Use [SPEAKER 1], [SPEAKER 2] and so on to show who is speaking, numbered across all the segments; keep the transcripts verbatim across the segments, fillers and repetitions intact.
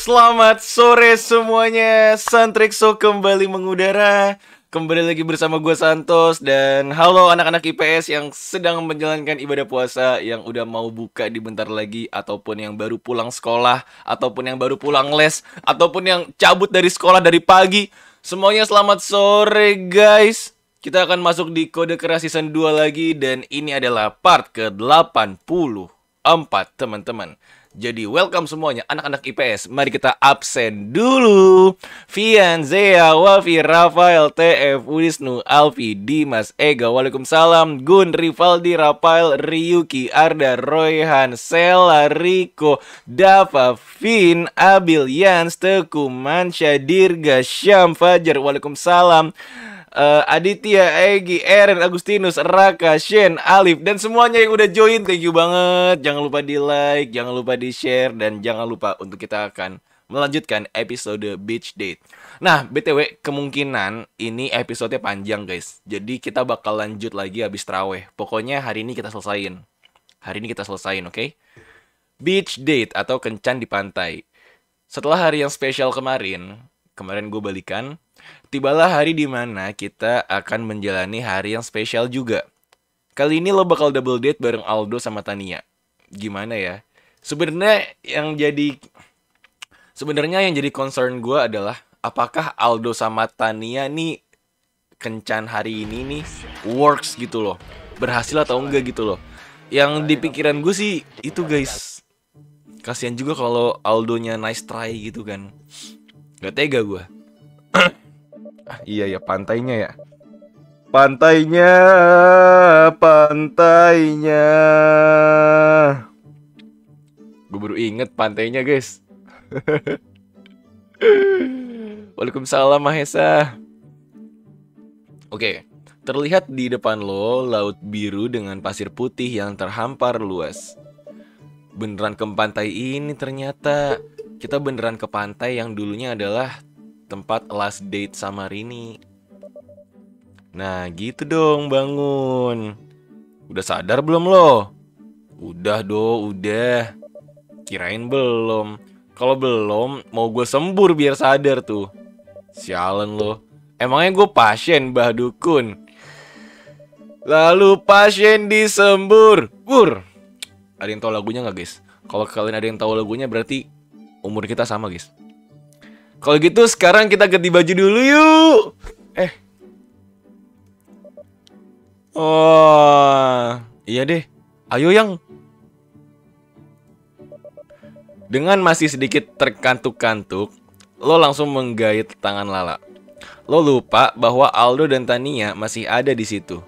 [SPEAKER 1] Selamat sore semuanya, Santrixo kembali mengudara. Kembali lagi bersama gue Santos. Dan halo anak-anak I P S yang sedang menjalankan ibadah puasa, yang udah mau buka di bentar lagi, ataupun yang baru pulang sekolah, ataupun yang baru pulang les, ataupun yang cabut dari sekolah dari pagi. Semuanya selamat sore guys. Kita akan masuk di Kode Keras season dua lagi. Dan ini adalah part ke delapan puluh empat teman-teman. Jadi welcome semuanya anak-anak I P S. Mari kita absen dulu. Vian, Zea, Wafi, Rafael, T F, Wisnu, Alfi, Dimas, Ega, Waalaikumsalam, Gun, Rivaldi, Rafael, Ryuki, Arda, Royhan, Sela, Riko, Dava, Vin, Abil, Yans, Teku, Mansha, Dirga, Syam, Fajar, Waalaikumsalam, Uh, Aditya, Egi, Eren, Agustinus, Raka, Shen, Alif, dan semuanya yang udah join, thank you banget. Jangan lupa di like, jangan lupa di share, dan jangan lupa untuk kita akan melanjutkan episode Beach Date. Nah, B T W, kemungkinan ini episodenya panjang guys. Jadi kita bakal lanjut lagi habis traweh. Pokoknya hari ini kita selesain. Hari ini kita selesain, oke? Okay? Beach Date atau kencan di pantai. Setelah hari yang spesial kemarin, kemarin gue balikan, tibalah hari dimana kita akan menjalani hari yang spesial juga. Kali ini lo bakal double date bareng Aldo sama Tania. Gimana ya? Sebenarnya yang jadi sebenarnya yang jadi concern gue adalah apakah Aldo sama Tania nih kencan hari ini nih works gitu loh, berhasil atau enggak gitu loh. Yang di pikiran gue sih itu guys. Kasian juga kalau Aldonya nice try gitu kan. Gak tega gue. Ah, iya ya, pantainya ya. Pantainya, pantainya. Gue baru inget pantainya guys. Waalaikumsalam Mahesa. Oke, terlihat di depan lo laut biru dengan pasir putih yang terhampar luas. Beneran ke pantai ini ternyata. Kita beneran ke pantai yang dulunya adalah tempat last date sama Rini. Nah gitu dong, bangun. Udah sadar belum lo? Udah do, udah. Kirain belum. Kalau belum, mau gue sembur biar sadar tuh. Sialan lo. Emangnya gue pasien, Mbah Dukun? Lalu pasien disembur. Bur. Ada yang tahu lagunya nggak guys? Kalau kalian ada yang tahu lagunya berarti umur kita sama guys. Kalau gitu sekarang kita ganti baju dulu yuk. Eh. Oh, iya deh. Ayo yang. Dengan masih sedikit terkantuk-kantuk, lo langsung menggait tangan Lala. Lo lupa bahwa Aldo dan Tania masih ada di situ.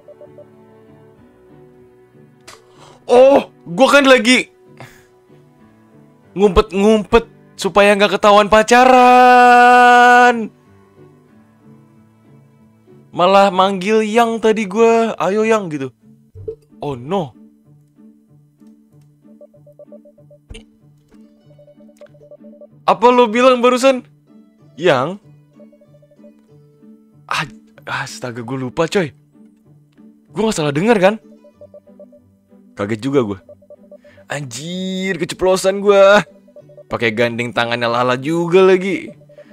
[SPEAKER 1] Oh, gue kan lagi ngumpet-ngumpet supaya nggak ketahuan pacaran. Malah manggil yang tadi gue, ayo yang gitu. Oh no. Apa lo bilang barusan? Yang? Ah, astaga gue lupa coy. Gue nggak salah denger kan? Kaget juga gue. Anjir, keceplosan gue. Pakai gandeng tangannya Lala juga lagi.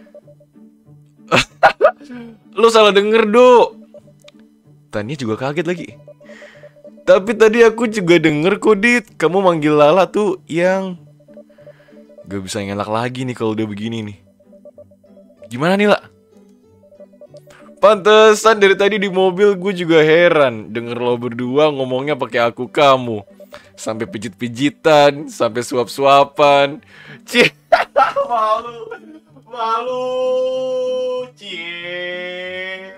[SPEAKER 1] Lo salah denger do. Tania juga kaget lagi. Tapi tadi aku juga denger kok Dit, kamu manggil Lala tuh yang. Gak bisa ngelak lagi nih kalau udah begini nih. Gimana nih lah? Pantesan dari tadi di mobil gue juga heran denger lo berdua ngomongnya pakai aku kamu. Sampai pijit-pijitan, sampai suap-suapan. Cie, malu, malu, cie.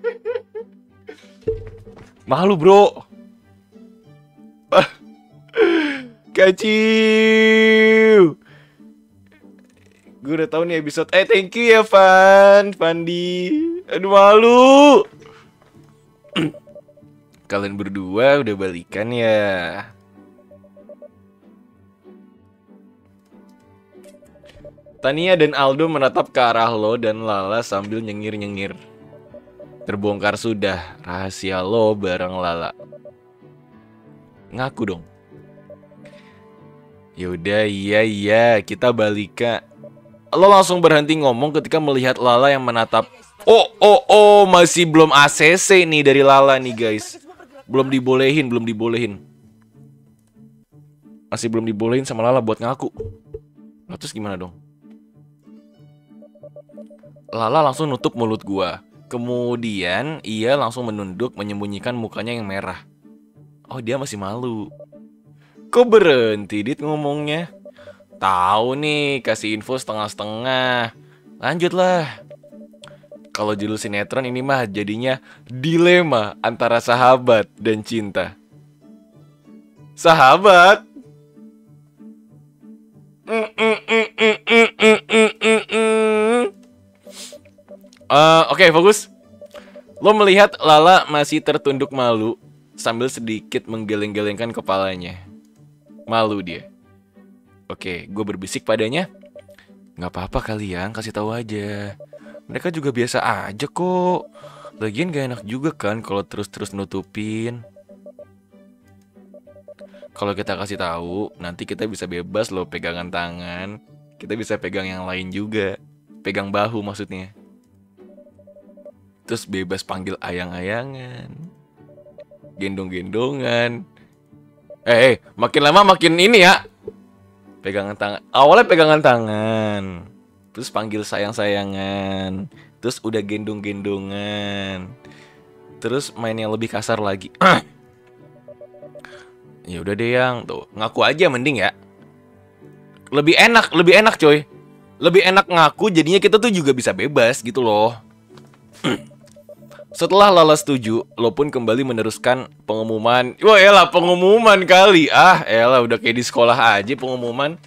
[SPEAKER 1] Malu bro. Kacau. Gue udah tahu nih episode. Eh thank you ya Van, Fandi. Aduh malu. Kalian berdua udah balikan ya. Tania dan Aldo menatap ke arah lo dan Lala sambil nyengir-nyengir. Terbongkar sudah rahasia lo bareng Lala. Ngaku dong. Yaudah, iya iya, kita balikan. Lo langsung berhenti ngomong ketika melihat Lala yang menatap. Oh, oh, oh, masih belum A C C nih dari Lala nih guys. Belum dibolehin, belum dibolehin. Masih belum dibolehin sama Lala buat ngaku. Nah, terus gimana dong? Lala langsung nutup mulut gua. Kemudian ia langsung menunduk menyembunyikan mukanya yang merah. Oh, dia masih malu. Kok berhenti Dit ngomongnya? Tahu nih, kasih info setengah-setengah. Lanjutlah. Kalau judul sinetron ini mah jadinya dilema antara sahabat dan cinta. Sahabat? Mm, mm, mm, mm, mm, mm, mm, mm, mm. Uh, Oke, okay, fokus. Lo melihat Lala masih tertunduk malu sambil sedikit menggeleng-gelengkan kepalanya. Malu dia. Oke, okay, gue berbisik padanya. Gak apa-apa kalian, kasih tahu aja. Mereka juga biasa aja kok. Lagian gak enak juga kan kalau terus-terus nutupin. Kalau kita kasih tahu, nanti kita bisa bebas loh pegangan tangan. Kita bisa pegang yang lain juga. Pegang bahu maksudnya. Terus bebas panggil ayang-ayangan, gendong-gendongan. Eh, eh, makin lama makin ini ya. Pegangan tangan. Awalnya pegangan tangan. Terus panggil sayang-sayangan. Terus udah gendong-gendongan. Terus main yang lebih kasar lagi. Ya udah deh yang tuh, ngaku aja mending ya. Lebih enak, lebih enak coy. Lebih enak ngaku jadinya kita tuh juga bisa bebas gitu loh. Setelah Lala setuju, lo pun kembali meneruskan pengumuman. Wah elah pengumuman kali. Ah elah udah kayak di sekolah aja pengumuman.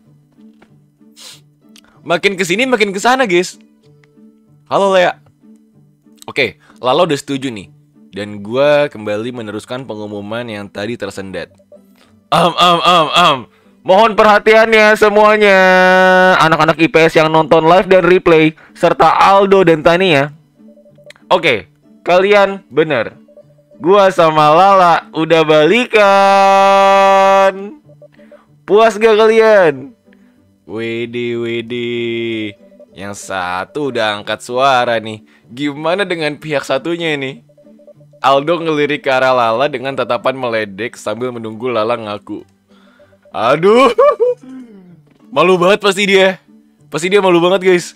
[SPEAKER 1] Makin kesini makin kesana guys. Halo Lea. Oke, Lala udah setuju nih. Dan gue kembali meneruskan pengumuman yang tadi tersendat. Am am am am. Mohon perhatiannya semuanya. Anak-anak I P S yang nonton live dan replay serta Aldo dan Tania. Oke, kalian bener. Gua sama Lala udah balikan. Puas gak kalian? Wede wede. Yang satu udah angkat suara nih. Gimana dengan pihak satunya nih? Aldo ngelirik ke arah Lala dengan tatapan meledek sambil menunggu Lala ngaku. Aduh. Malu banget pasti dia. Pasti dia malu banget guys.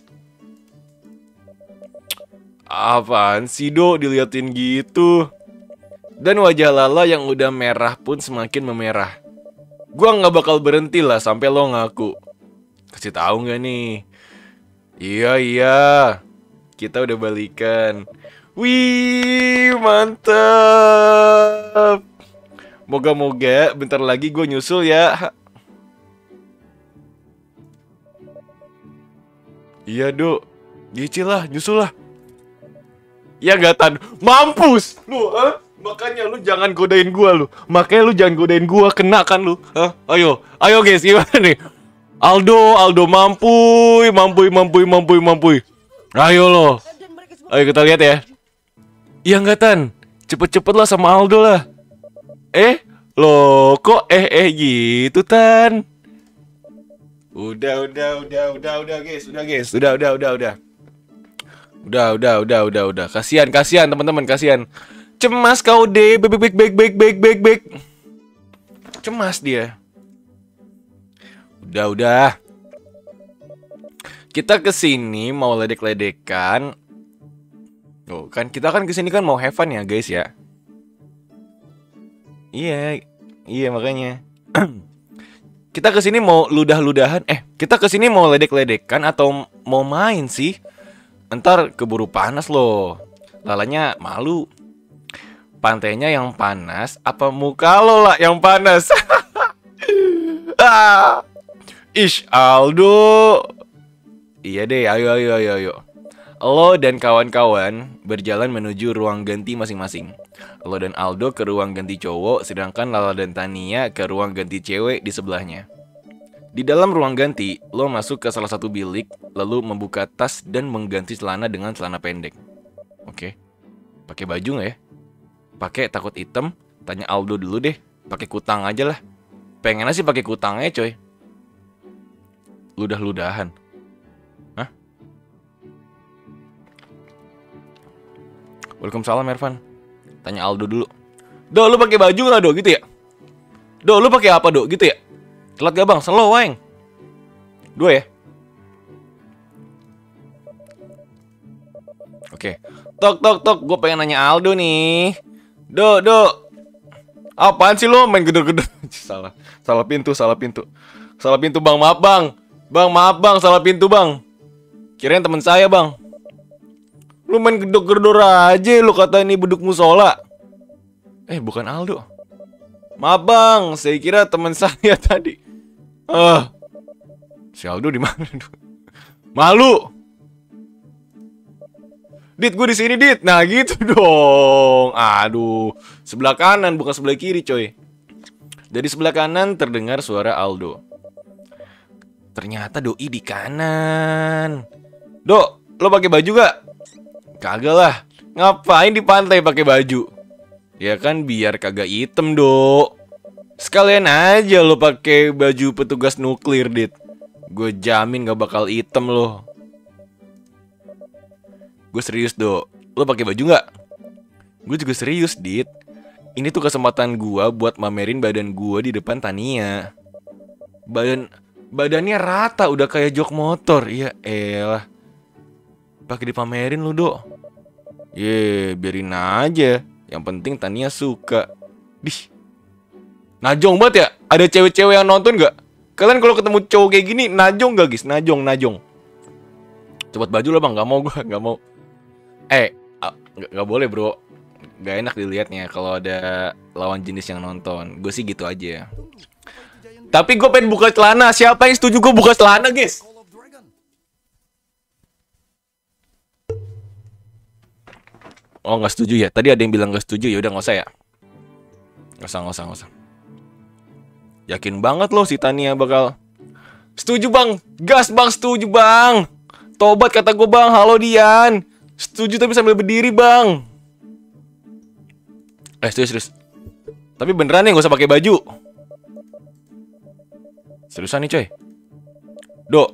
[SPEAKER 1] Apaan sih Do diliatin gitu? Dan wajah Lala yang udah merah pun semakin memerah. Gua nggak bakal berhenti lah sampai lo ngaku. Kasih tahu nggak nih? Iya iya, kita udah balikan. Wih mantap. Moga-moga bentar lagi gue nyusul ya. Iya Do, gicil lah, nyusul lah. Ya gak Tan, mampus lu, ah? Makanya lu jangan godain gua lu. Makanya lu jangan godain gua, kena kan lu. Hah? Ayo, ayo guys, gimana nih? Aldo, Aldo mampuy, mampuy, mampuy, mampuy, mampuy. Ayo lo. Ayo kita lihat ya. Iya gak Tan? Cepet-cepet lah sama Aldo lah. Eh, lo kok eh eh gitu Tan? Udah, udah, udah, udah, udah guys, udah guys, udah, udah, udah, udah. Udah, udah, udah, udah, udah. Kasihan, kasihan teman-teman, kasihan. Cemas kau deh, bek, bek, bek, bek, bek, bek, bek. Cemas dia. Udah, udah. Kita kesini mau ledek-ledekan. Oh, kan kita kan kesini kan mau have fun ya, guys ya. Iya, iya makanya. Kita kesini mau ludah-ludahan. Eh, kita kesini mau ledek-ledekan atau mau main sih? Ntar keburu panas loh. Lalanya malu. Pantainya yang panas apa muka lo lah yang panas? Ah. Ish Aldo. Iya deh, ayo ayo ayo ayo. Lo dan kawan-kawan berjalan menuju ruang ganti masing-masing. Lo dan Aldo ke ruang ganti cowok, sedangkan Lala dan Tania ke ruang ganti cewek di sebelahnya. Di dalam ruang ganti, lo masuk ke salah satu bilik, lalu membuka tas dan mengganti celana dengan celana pendek. Oke, pakai baju nggak ya? Pakai takut hitam? Tanya Aldo dulu deh. Pakai kutang aja lah. Pengennya sih pakai kutangnya coy. Ludah-ludahan. Waalaikumsalam Ervan. Tanya Aldo dulu. Do, lu pakai baju nggak do gitu ya? Do, lu pakai apa do gitu ya? Telat gak bang? Slow weng. Dua ya. Oke. Tok tok tok. Gue pengen nanya Aldo nih. Do do. Apaan sih lo main gede-gede? Salah. Salah pintu. Salah pintu. Salah pintu bang. Maaf bang. Bang maaf bang. Salah pintu bang. Kirain teman saya bang. Lu main gedor-gedor aja. Lu kata ini beduk musola. Eh bukan Aldo. Maaf bang. Saya kira teman saya tadi. Ah. Si Aldo di mana? Malu. Dit, gue di sini, Dit. Nah, gitu dong. Aduh, sebelah kanan bukan sebelah kiri, coy. Dari sebelah kanan terdengar suara Aldo. Ternyata doi di kanan. Dok, lo pakai baju gak? Kagak lah. Ngapain di pantai pakai baju? Ya kan biar kagak hitam, Dok. Sekalian aja lo pakai baju petugas nuklir, Dit. Gue jamin gak bakal hitam lo. Gue serius, Dok. Lo pakai baju nggak? Gue juga serius, Dit. Ini tuh kesempatan gue buat mamerin badan gue di depan Tania. Badan badannya rata, udah kayak jok motor. Iya, elah. Pakai dipamerin lo, Dok. Ye, biarin aja. Yang penting Tania suka. Dih. Najong banget ya? Ada cewek-cewek yang nonton nggak? Kalian kalau ketemu cowok kayak gini, najong gak, guys? Najong, najong. Cepet baju lah, bang. Gak mau gue, gak mau. Eh, gak boleh bro. Gak enak dilihatnya kalau ada lawan jenis yang nonton. Gue sih gitu aja. Tapi gue pengen buka celana. Siapa yang setuju gue buka celana, guys? Oh, gak setuju ya? Tadi ada yang bilang gak setuju. Ya udah gak usah ya. Gak usah, gak usah, gak usah. Yakin banget loh si Tania bakal setuju bang. Gas bang, setuju bang. Tobat kata gue bang. Halo Dian. Setuju tapi sambil berdiri bang. Eh serius, serius. Tapi beneran nih gak usah pakai baju. Seriusan nih coy. Dok.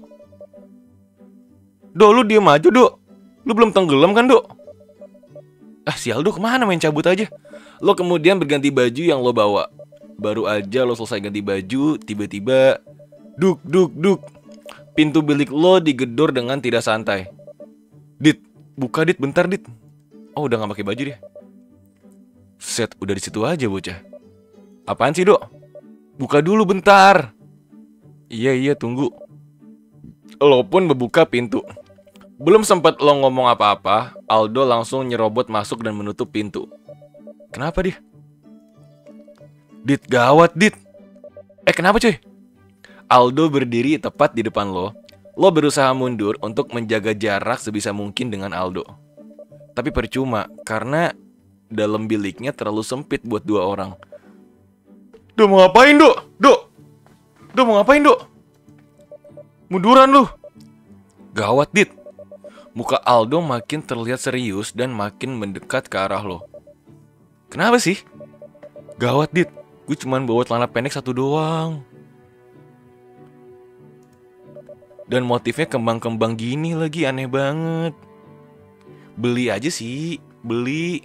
[SPEAKER 1] Dok lu diem aja dok. Lu belum tenggelam kan dok? Ah si Aldo kemana main cabut aja. Lo kemudian berganti baju yang lo bawa. Baru aja lo selesai ganti baju, tiba-tiba duk duk duk. Pintu bilik lo digedor dengan tidak santai. Dit, buka Dit, bentar Dit. Oh udah gak pakai baju dia. Set, udah di situ aja bocah. Apaan sih dok? Buka dulu bentar. Iya iya tunggu. Lo pun membuka pintu. Belum sempat lo ngomong apa-apa, Aldo langsung nyerobot masuk dan menutup pintu. Kenapa dia? Dit, gawat Dit. Eh kenapa cuy? Aldo berdiri tepat di depan lo. Lo berusaha mundur untuk menjaga jarak sebisa mungkin dengan Aldo. Tapi percuma, karena dalam biliknya terlalu sempit buat dua orang. Do mau ngapain do? Do Do mau ngapain do? Munduran lu. Gawat Dit. Muka Aldo makin terlihat serius dan makin mendekat ke arah lo. Kenapa sih? Gawat Dit. Gue cuman bawa celana pendek satu doang. Dan motifnya kembang-kembang gini lagi, aneh banget. Beli aja sih, beli.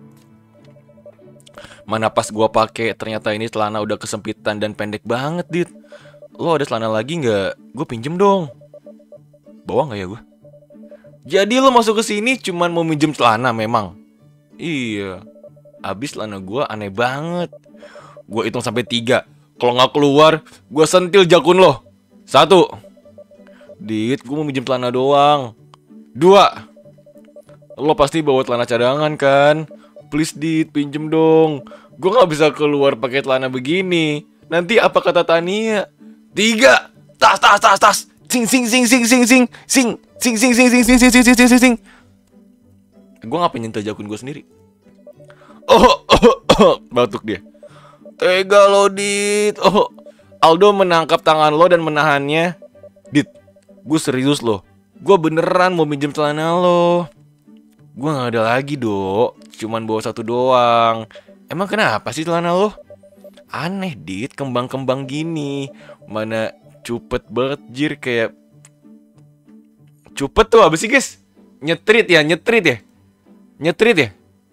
[SPEAKER 1] Mana pas gua pakai ternyata ini celana udah kesempitan dan pendek banget, Dit. Lo ada celana lagi nggak? Gue pinjem dong. Bawa nggak ya gue? Jadi lo masuk ke sini cuman mau minjem celana memang? Iya. Abis celana gua aneh banget. Gue hitung sampai tiga. Kalau nggak keluar, gue sentil jakun lo. Satu. Dit, gue mau minjem celana doang. Dua. Lo pasti bawa celana cadangan kan? Please Dit, pinjem dong. Gue nggak bisa keluar pakai celana begini. Nanti apa kata Tania? Tiga. Tas, tas, tas, tas. Sing, sing, sing, sing, sing, sing, sing, sing, sing, sing, sing, sing, sing, sing, sing, sing, sing. Gue nggak penyentuh jakun gue sendiri. Oh, oh, oh, batuk dia. Tega lo Dit. Oh, Aldo menangkap tangan lo dan menahannya. Dit, gue serius lo. Gue beneran mau minjem celana lo. Gue gak ada lagi dok. Cuman bawa satu doang. Emang kenapa sih celana lo? Aneh Dit, kembang-kembang gini. Mana cupet banget jir. Kayak cupet tuh apa sih guys? Nyetrit ya, nyetrit ya. Nyetrit ya.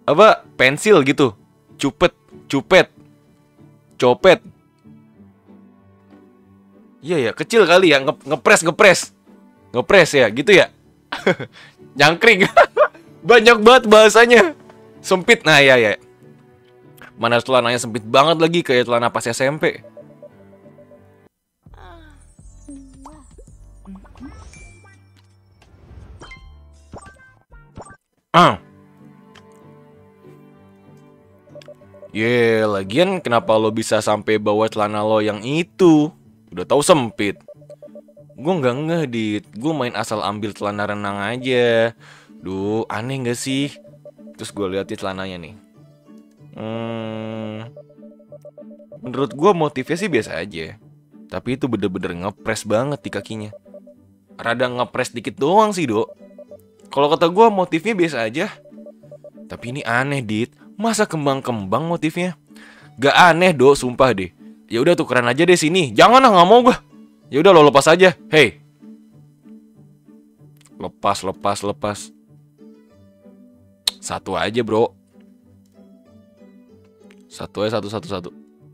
[SPEAKER 1] apa pensil gitu. Cupet, cupet, copet. Iya ya, kecil kali ya, nge ngepres ngepres. Ngepres ya, gitu ya. Nyangkring. Banyak banget bahasanya. Sempit, nah ya ya. Mana celananya sempit banget lagi, kayak celana pas S M P. Ah. Ye, lagian kenapa lo bisa sampai bawa celana lo yang itu? Udah tahu sempit. Gue nggak ngeh, Dit. Gue main asal ambil celana renang aja. Duh, aneh nggak sih? Terus gue liatin celananya nih. Hmm, menurut gue motifnya sih biasa aja. Tapi itu bener-bener ngepres banget di kakinya. Rada ngepres dikit doang sih, Dok. Kalau kata gue motifnya biasa aja. Tapi ini aneh, Dit. Masa kembang-kembang motifnya? Gak aneh, Dok, sumpah deh. Ya udah tukeran aja deh sini. Jangan lah, nggak mau gue. Ya udah lo lepas aja. Hey. Lepas, lepas, lepas. Satu aja, bro. Satu aja, satu, satu, satu.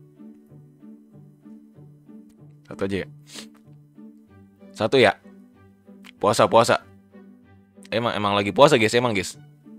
[SPEAKER 1] Satu aja ya. Satu ya. Puasa, puasa. Emang, emang lagi puasa, guys. Emang, guys.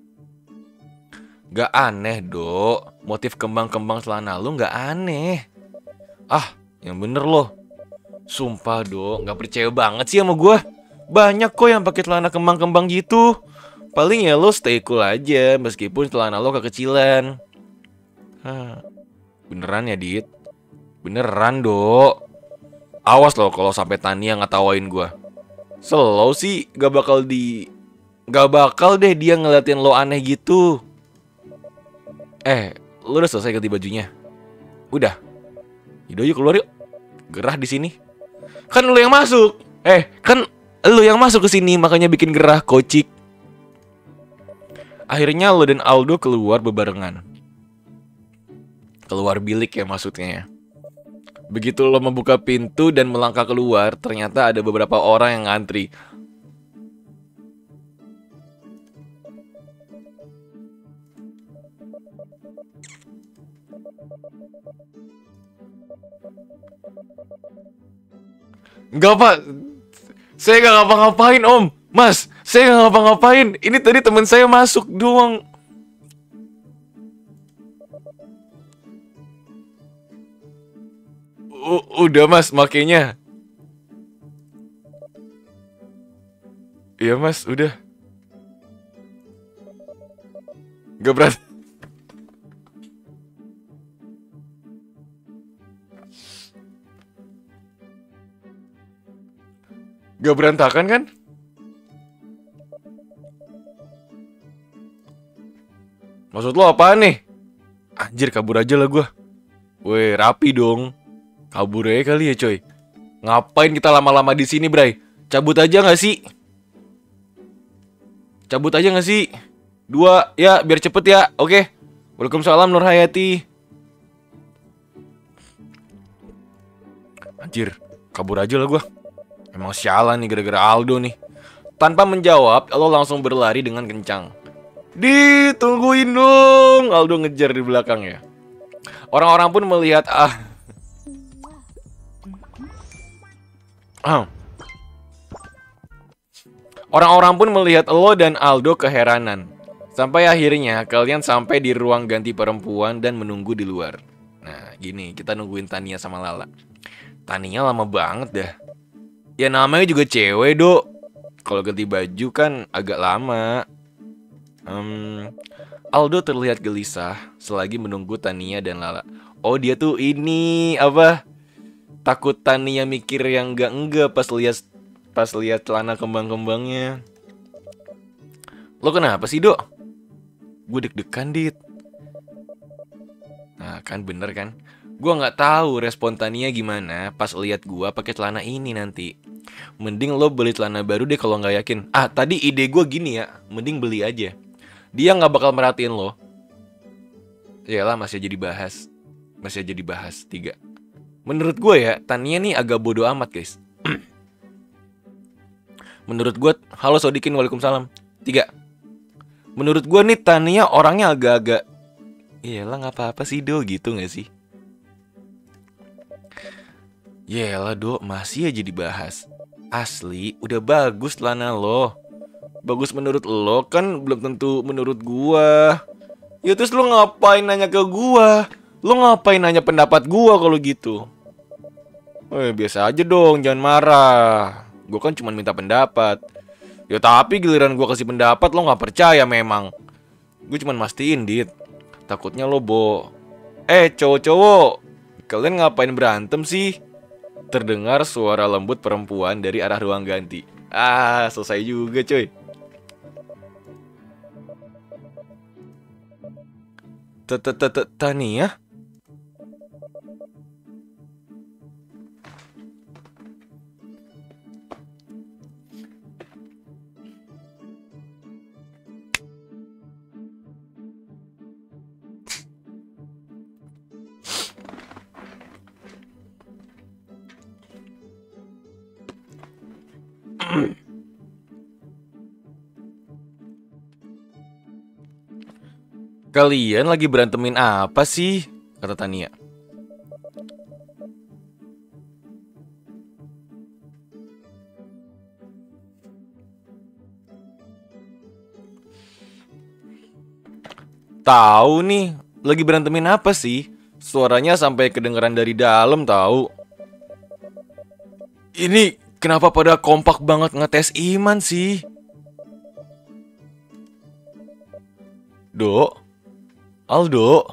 [SPEAKER 1] Gak aneh, Dok. Motif kembang-kembang celana lu gak aneh. Ah, yang bener loh. Sumpah, Dok, gak percaya banget sih sama gue. Banyak kok yang pakai celana kembang-kembang gitu. Paling ya lo stay cool aja, meskipun celana lo kekecilan. Hah, beneran ya, Dit? Beneran, Dok. Awas loh kalau sampai Tania ngetawain gue. Slow sih, gak bakal di... Gak bakal deh dia ngeliatin lo aneh gitu. Eh, lo udah selesai ganti bajunya? Udah. Yaudah yuk keluar yuk. Gerah di sini. Kan lo yang masuk. Eh, kan lo yang masuk ke sini makanya bikin gerah, kocik. Akhirnya lo dan Aldo keluar bebarengan. Keluar bilik ya maksudnya. Begitu lo membuka pintu dan melangkah keluar, ternyata ada beberapa orang yang ngantri. Enggak, Pak. Saya gak ngapa-ngapain, Om. Mas, saya gak ngapa-ngapain. Ini tadi teman saya masuk doang. U udah, Mas, makanya. Iya, Mas, udah. Gak berat. Gak berantakan kan? Maksud lo apaan nih? Anjir, kabur aja lah gue. Weh, rapi dong. Kabur aja kali ya, coy. Ngapain kita lama-lama di sini, Bray? Cabut aja gak sih? Cabut aja gak sih? Dua, ya biar cepet ya. Oke. Waalaikumsalam Nur Hayati. Anjir, kabur aja lah gue. Emang sialan nih gara-gara Aldo nih. Tanpa menjawab, lo langsung berlari dengan kencang. Ditungguin dong. Aldo ngejar di belakang ya. Orang-orang pun melihat ah. Orang-orang pun melihat lo dan Aldo keheranan. Sampai akhirnya kalian sampai di ruang ganti perempuan dan menunggu di luar. Nah, gini, kita nungguin Tania sama Lala. Tania lama banget dah. Ya namanya juga cewek, Dok. Kalau ganti baju kan agak lama. um, Aldo terlihat gelisah selagi menunggu Tania dan Lala. Oh, dia tuh ini apa? Takut Tania mikir yang enggak-enggak pas lihat pas lihat celana kembang-kembangnya. Lo kenapa sih, Dok? Gue deg-degan, Dit. Nah, kan bener kan? Gue nggak tahu respon Tania gimana pas lihat gue pakai celana ini nanti. Mending lo beli celana baru deh kalau nggak yakin. Ah, tadi ide gue gini ya, mending beli aja. Dia nggak bakal merhatiin lo. Yalah, masih jadi bahas, masih jadi bahas tiga. Menurut gue ya, Tania nih agak bodoh amat, guys. Menurut gue, halo Sodikin, waalaikumsalam. Tiga. Menurut gue nih Tania orangnya agak-agak, iyalah nggak apa-apa sih Do, gitu nggak sih? Yelah Do, masih aja dibahas. Asli, udah bagus Lana lo. Bagus menurut lo kan belum tentu menurut gua. Ya terus lo ngapain nanya ke gua? Lo ngapain nanya pendapat gua kalau gitu? Eh biasa aja dong, jangan marah. Gua kan cuma minta pendapat. Ya tapi giliran gua kasih pendapat lo nggak percaya memang. Gue cuma mastiin dit. Takutnya lo bo. Eh cowok-cowok, kalian ngapain berantem sih? Terdengar suara lembut perempuan dari arah ruang ganti. Ah, selesai juga coy. Tania? Kalian lagi berantemin apa sih? Kata Tania. Tahu nih, lagi berantemin apa sih? Suaranya sampai kedengeran dari dalam tahu. Ini kenapa pada kompak banget ngetes iman sih? Do? Aldo?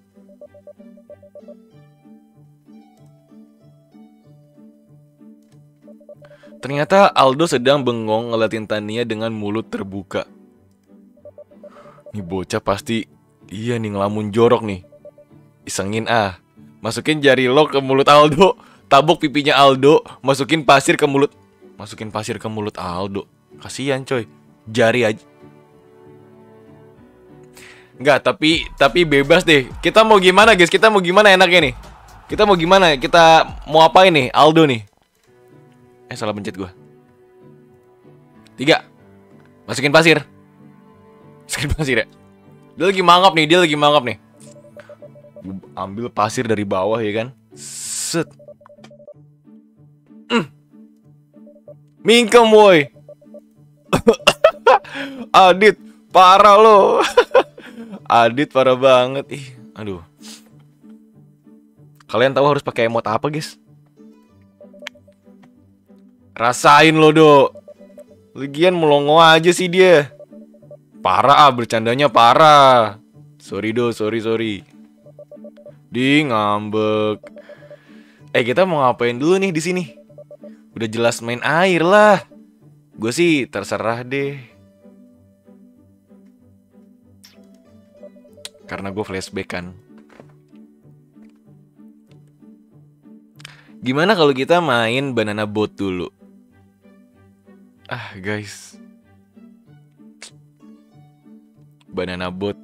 [SPEAKER 1] Ternyata Aldo sedang bengong ngeliatin Tania dengan mulut terbuka. Nih bocah pasti iya nih ngelamun jorok nih. Isengin ah. Masukin jari lo ke mulut Aldo. Tabuk pipinya Aldo. Masukin pasir ke mulut. Masukin pasir ke mulut Aldo. Kasian coy. Jari aja. Enggak, tapi tapi bebas deh. Kita mau gimana guys? Kita mau gimana enaknya nih? Kita mau gimana? Kita mau apain nih Aldo nih? Eh salah pencet gue. Tiga. Masukin pasir. Masukin pasir ya. Dia lagi mangap nih, dia lagi mangap nih. Gue ambil pasir dari bawah ya kan. Set. Mm. Mingkem boy. Adit, parah lo. Adit parah banget. Ih, aduh. Kalian tahu harus pakai emot apa, guys? Rasain lo, Do. Lagian melongo aja sih dia. Parah ah, bercandanya parah. Sorry, Do, sorry, sorry. Di ngambek. Eh, kita mau ngapain dulu nih di sini? Udah jelas main air lah. Gue sih terserah deh. Karena gue flashback kan. Gimana kalau kita main banana boat dulu? Ah guys, banana boat.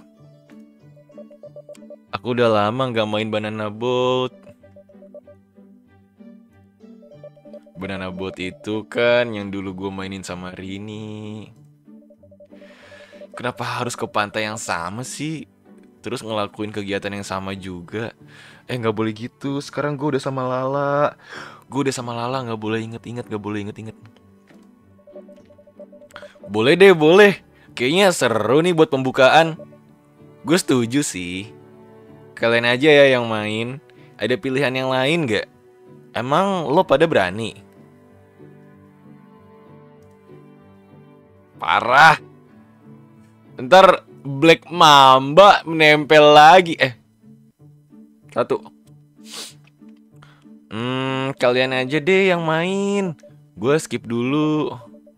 [SPEAKER 1] Aku udah lama gak main banana boat. Banana boat itu kan yang dulu gue mainin sama Rini. Kenapa harus ke pantai yang sama sih? Terus ngelakuin kegiatan yang sama juga. Eh gak boleh gitu. Sekarang gue udah sama Lala. Gue udah sama Lala, gak boleh inget-inget. Gak boleh inget-inget. Boleh deh, boleh. Kayaknya seru nih buat pembukaan. Gue setuju sih. Kalian aja ya yang main. Ada pilihan yang lain gak? Emang lo pada berani? Parah. Ntar Black Mamba menempel lagi. Eh Satu. Hmm, kalian aja deh yang main. Gue skip dulu.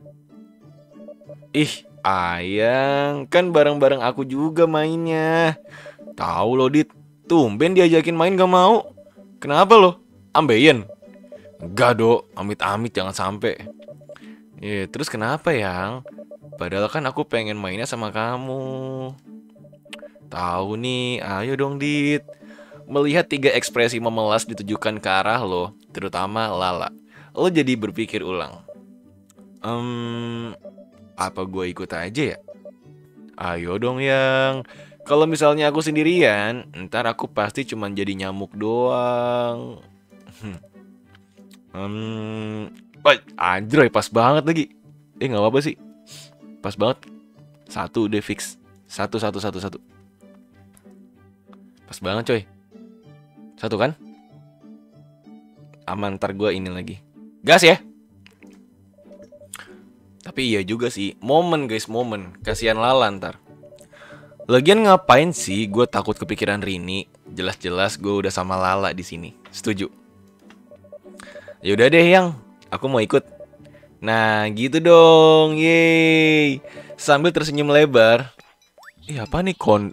[SPEAKER 1] Ih, Ayang, kan bareng-bareng aku juga mainnya. Tahu lo, Dit. Tumben diajakin main gak mau. Kenapa lo? Ambeien? Enggak, Do. Amit-amit jangan sampai. Ya, terus kenapa, Yang? Padahal kan aku pengen mainnya sama kamu. Tahu nih, ayo dong, Dit. Melihat tiga ekspresi memelas ditujukan ke arah lo, terutama Lala, lo jadi berpikir ulang. Hmm, apa gue ikut aja ya? Ayo dong yang. Kalau misalnya aku sendirian, ntar aku pasti cuman jadi nyamuk doang. Hmm, wah, anjir, pas banget lagi. Eh nggak apa-apa sih, pas banget. Satu udah fix. Satu satu satu satu. Pas banget coy. Satu kan? Aman, ntar gue ini lagi. Gas ya. Tapi iya juga sih, momen guys, momen. Kasihan Lala ntar. Lagian ngapain sih gue takut kepikiran Rini? Jelas-jelas gue udah sama Lala di sini. Setuju. Yaudah deh yang, aku mau ikut. Nah gitu dong, yeay. Sambil tersenyum lebar. Ih apa nih kon?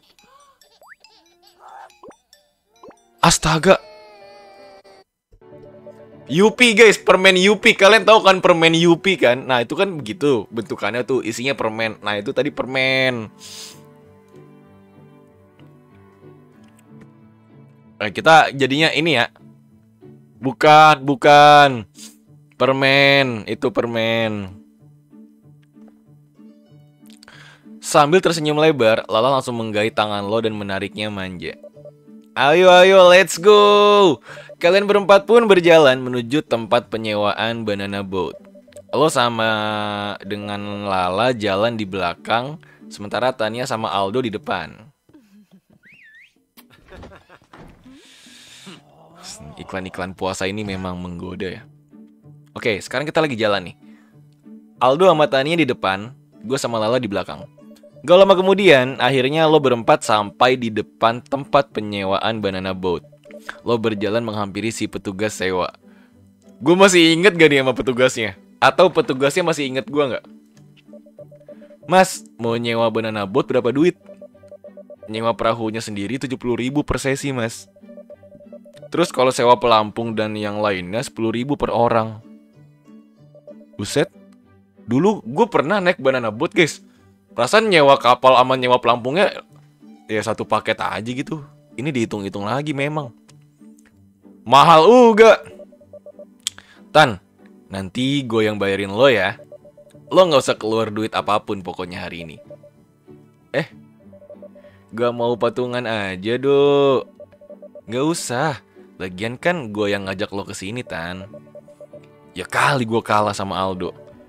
[SPEAKER 1] Astaga. Yupi guys, permen Yupi. Kalian tahu kan permen Yupi kan? Nah itu kan begitu bentukannya tuh, isinya permen. Nah itu tadi permen. Eh, kita jadinya ini ya. Bukan, bukan. Permen, itu permen. Sambil tersenyum lebar, Lala langsung menggait tangan lo dan menariknya manja. Ayo, ayo, let's go. Kalian berempat pun berjalan menuju tempat penyewaan banana boat. Lo sama dengan Lala jalan di belakang, sementara Tania sama Aldo di depan. Iklan-iklan puasa ini memang menggoda ya. Oke, sekarang kita lagi jalan nih. Aldo sama Tania di depan, gue sama Lala di belakang. Gak lama kemudian, akhirnya lo berempat sampai di depan tempat penyewaan banana boat. Lo berjalan menghampiri si petugas sewa. Gue masih inget gak nih sama petugasnya? Atau petugasnya masih inget gue gak? Mas, mau nyewa banana boat berapa duit? Nyewa perahunya sendiri tujuh puluh ribu per sesi mas. Terus kalau sewa pelampung dan yang lainnya sepuluh ribu per orang. Buset. Dulu gue pernah naik banana boat guys. Perasaan nyewa kapal sama nyewa pelampungnya ya satu paket aja gitu. Ini dihitung-hitung lagi memang. Mahal juga. Tan, nanti gue yang bayarin lo ya. Lo gak usah keluar duit apapun pokoknya hari ini. Eh, gak mau patungan aja do. Gak usah. Lagian kan gue yang ngajak lo kesini Tan. Ya kali gue kalah sama Aldo.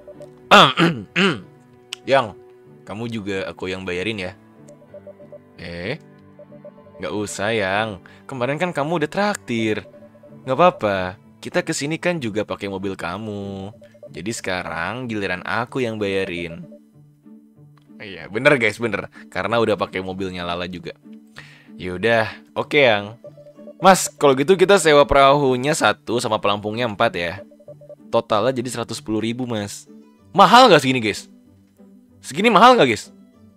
[SPEAKER 1] Yang, kamu juga aku yang bayarin ya. Eh, gak usah yang. Kemarin kan kamu udah traktir. Gak apa-apa. Kita kesini kan juga pakai mobil kamu. Jadi sekarang giliran aku yang bayarin. Iya bener guys, bener. Karena udah pakai mobilnya Lala juga. Yaudah, oke yang. Mas, kalau gitu kita sewa perahunya satu sama pelampungnya empat ya. Totalnya jadi seratus sepuluh ribu mas. Mahal gak segini guys? Segini mahal gak guys?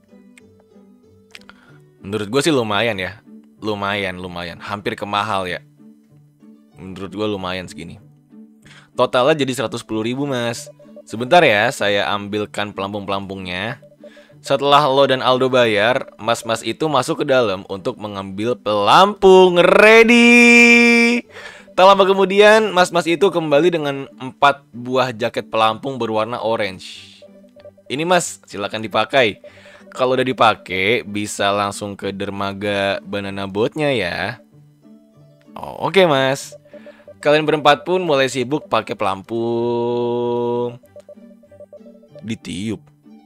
[SPEAKER 1] Menurut gue sih lumayan ya. Lumayan, lumayan. Hampir ke mahal ya. Menurut gue lumayan segini. Totalnya jadi seratus sepuluh ribu mas. Sebentar ya, saya ambilkan pelampung-pelampungnya. Setelah lo dan Aldo bayar, mas-mas itu masuk ke dalam untuk mengambil pelampung. Ready? Tak lama kemudian, mas-mas itu kembali dengan empat buah jaket pelampung berwarna orange. Ini mas, silakan dipakai. Kalau udah dipakai, bisa langsung ke dermaga banana boatnya ya. Oh, oke mas. Kalian berempat pun mulai sibuk pakai pelampung. Ditiup.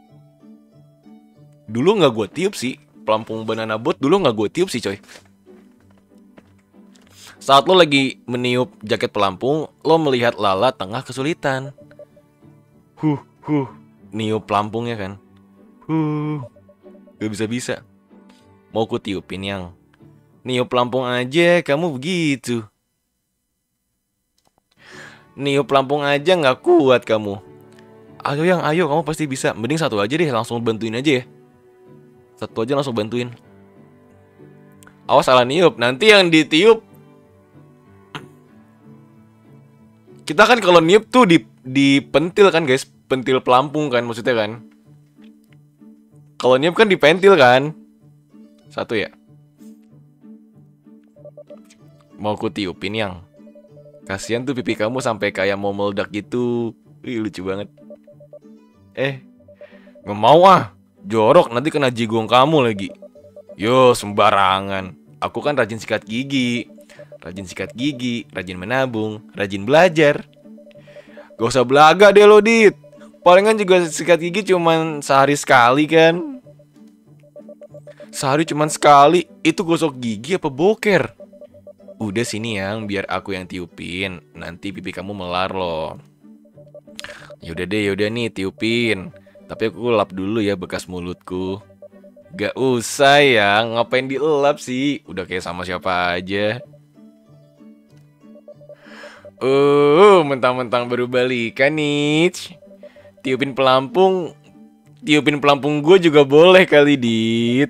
[SPEAKER 1] Dulu nggak gue tiup sih. Pelampung banana boat dulu nggak gue tiup sih coy. Saat lo lagi meniup jaket pelampung, lo melihat Lala tengah kesulitan. Huh, huh. Niup pelampungnya kan. Huh. Gak bisa-bisa. Mau ku tiupin yang. Niup pelampung aja kamu begitu. Niup pelampung aja nggak kuat kamu. Ayo yang, ayo kamu pasti bisa. Mending satu aja deh, langsung bantuin aja ya. Satu aja langsung bantuin. Awas salah niup, nanti yang ditiup. Kita kan kalau niup tuh di dipentil kan guys, pentil pelampung kan maksudnya kan. Kalau niup kan dipentil kan. Satu ya. Mau ku tiupin yang. Kasihan tuh pipi kamu sampai kayak mau meledak gitu. Wih lucu banget. Eh, nggak mau ah. Jorok, nanti kena jigong kamu lagi. Yo, sembarangan. Aku kan rajin sikat gigi. Rajin sikat gigi, rajin menabung, rajin belajar. Gak usah belaga deh lo, Dit. Palingan juga sikat gigi cuman sehari sekali kan. Sehari cuman sekali. Itu gosok gigi apa boker? Udah sini yang, biar aku yang tiupin. Nanti pipi kamu melar loh. Yaudah deh, yaudah nih tiupin. Tapi aku lap dulu ya bekas mulutku. Gak usah ya, ngapain dielap sih? Udah kayak sama siapa aja. Oh, mentang-mentang baru balikan nih. Tiupin pelampung. Tiupin pelampung gue juga boleh kali, Dit.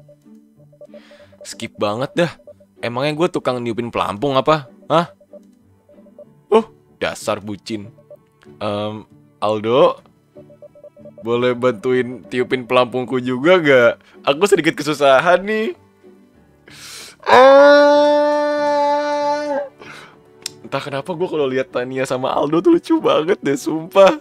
[SPEAKER 1] Skip banget dah. Emangnya gue tukang niupin pelampung apa? Hah? Oh, dasar bucin. um, Aldo, boleh bantuin tiupin pelampungku juga gak? Aku sedikit kesusahan nih. Ah. Entah kenapa gue kalau lihat Tania sama Aldo tuh lucu banget deh, sumpah.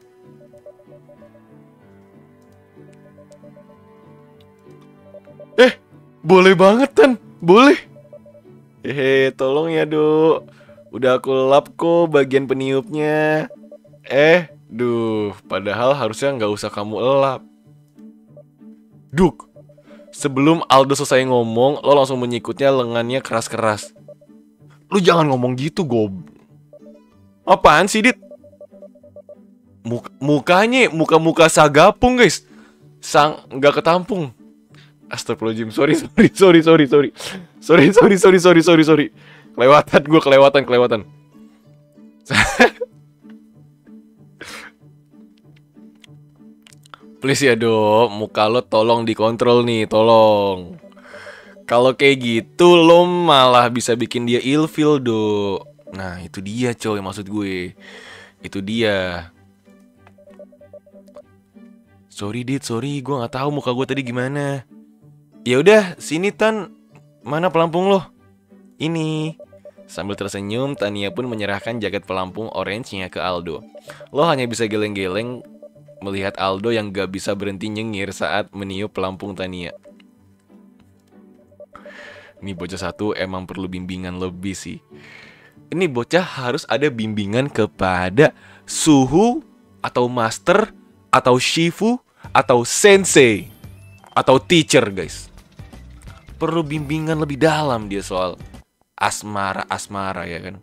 [SPEAKER 1] Eh, boleh banget Tan, boleh. Hehe, tolong ya Dok. Udah aku lap kok bagian peniupnya. Eh, duh, padahal harusnya nggak usah kamu elap. Duk, sebelum Aldo selesai ngomong, lo langsung menyikutnya lengannya keras-keras. Lu jangan ngomong gitu, Gob. Apaan sih, Dit? Muk mukanya, muka-muka sagapung, guys. Sang nggak ketampung. Astagfirullahaladzim, sorry, sorry, sorry, sorry, sorry, sorry, sorry, sorry, sorry, sorry, sorry, kelewatan, gue kelewatan, kelewatan. Please ya Dok, muka lo tolong dikontrol nih, tolong. Kalau kayak gitu lo malah bisa bikin dia ilfil, Dok. Nah itu dia coy, maksud gue. Itu dia. Sorry Dit, sorry, gue nggak tahu muka gue tadi gimana. Ya udah, sini Tan. Mana pelampung lo? Ini. Sambil tersenyum, Tania pun menyerahkan jaket pelampung orange-nya ke Aldo. Lo hanya bisa geleng-geleng melihat Aldo yang gak bisa berhenti nyengir saat meniup pelampung Tania. Ini bocah satu emang perlu bimbingan lebih sih. Ini bocah harus ada bimbingan kepada suhu, atau master, atau shifu, atau sensei, atau teacher guys. Perlu bimbingan lebih dalam dia soal asmara-asmara ya kan.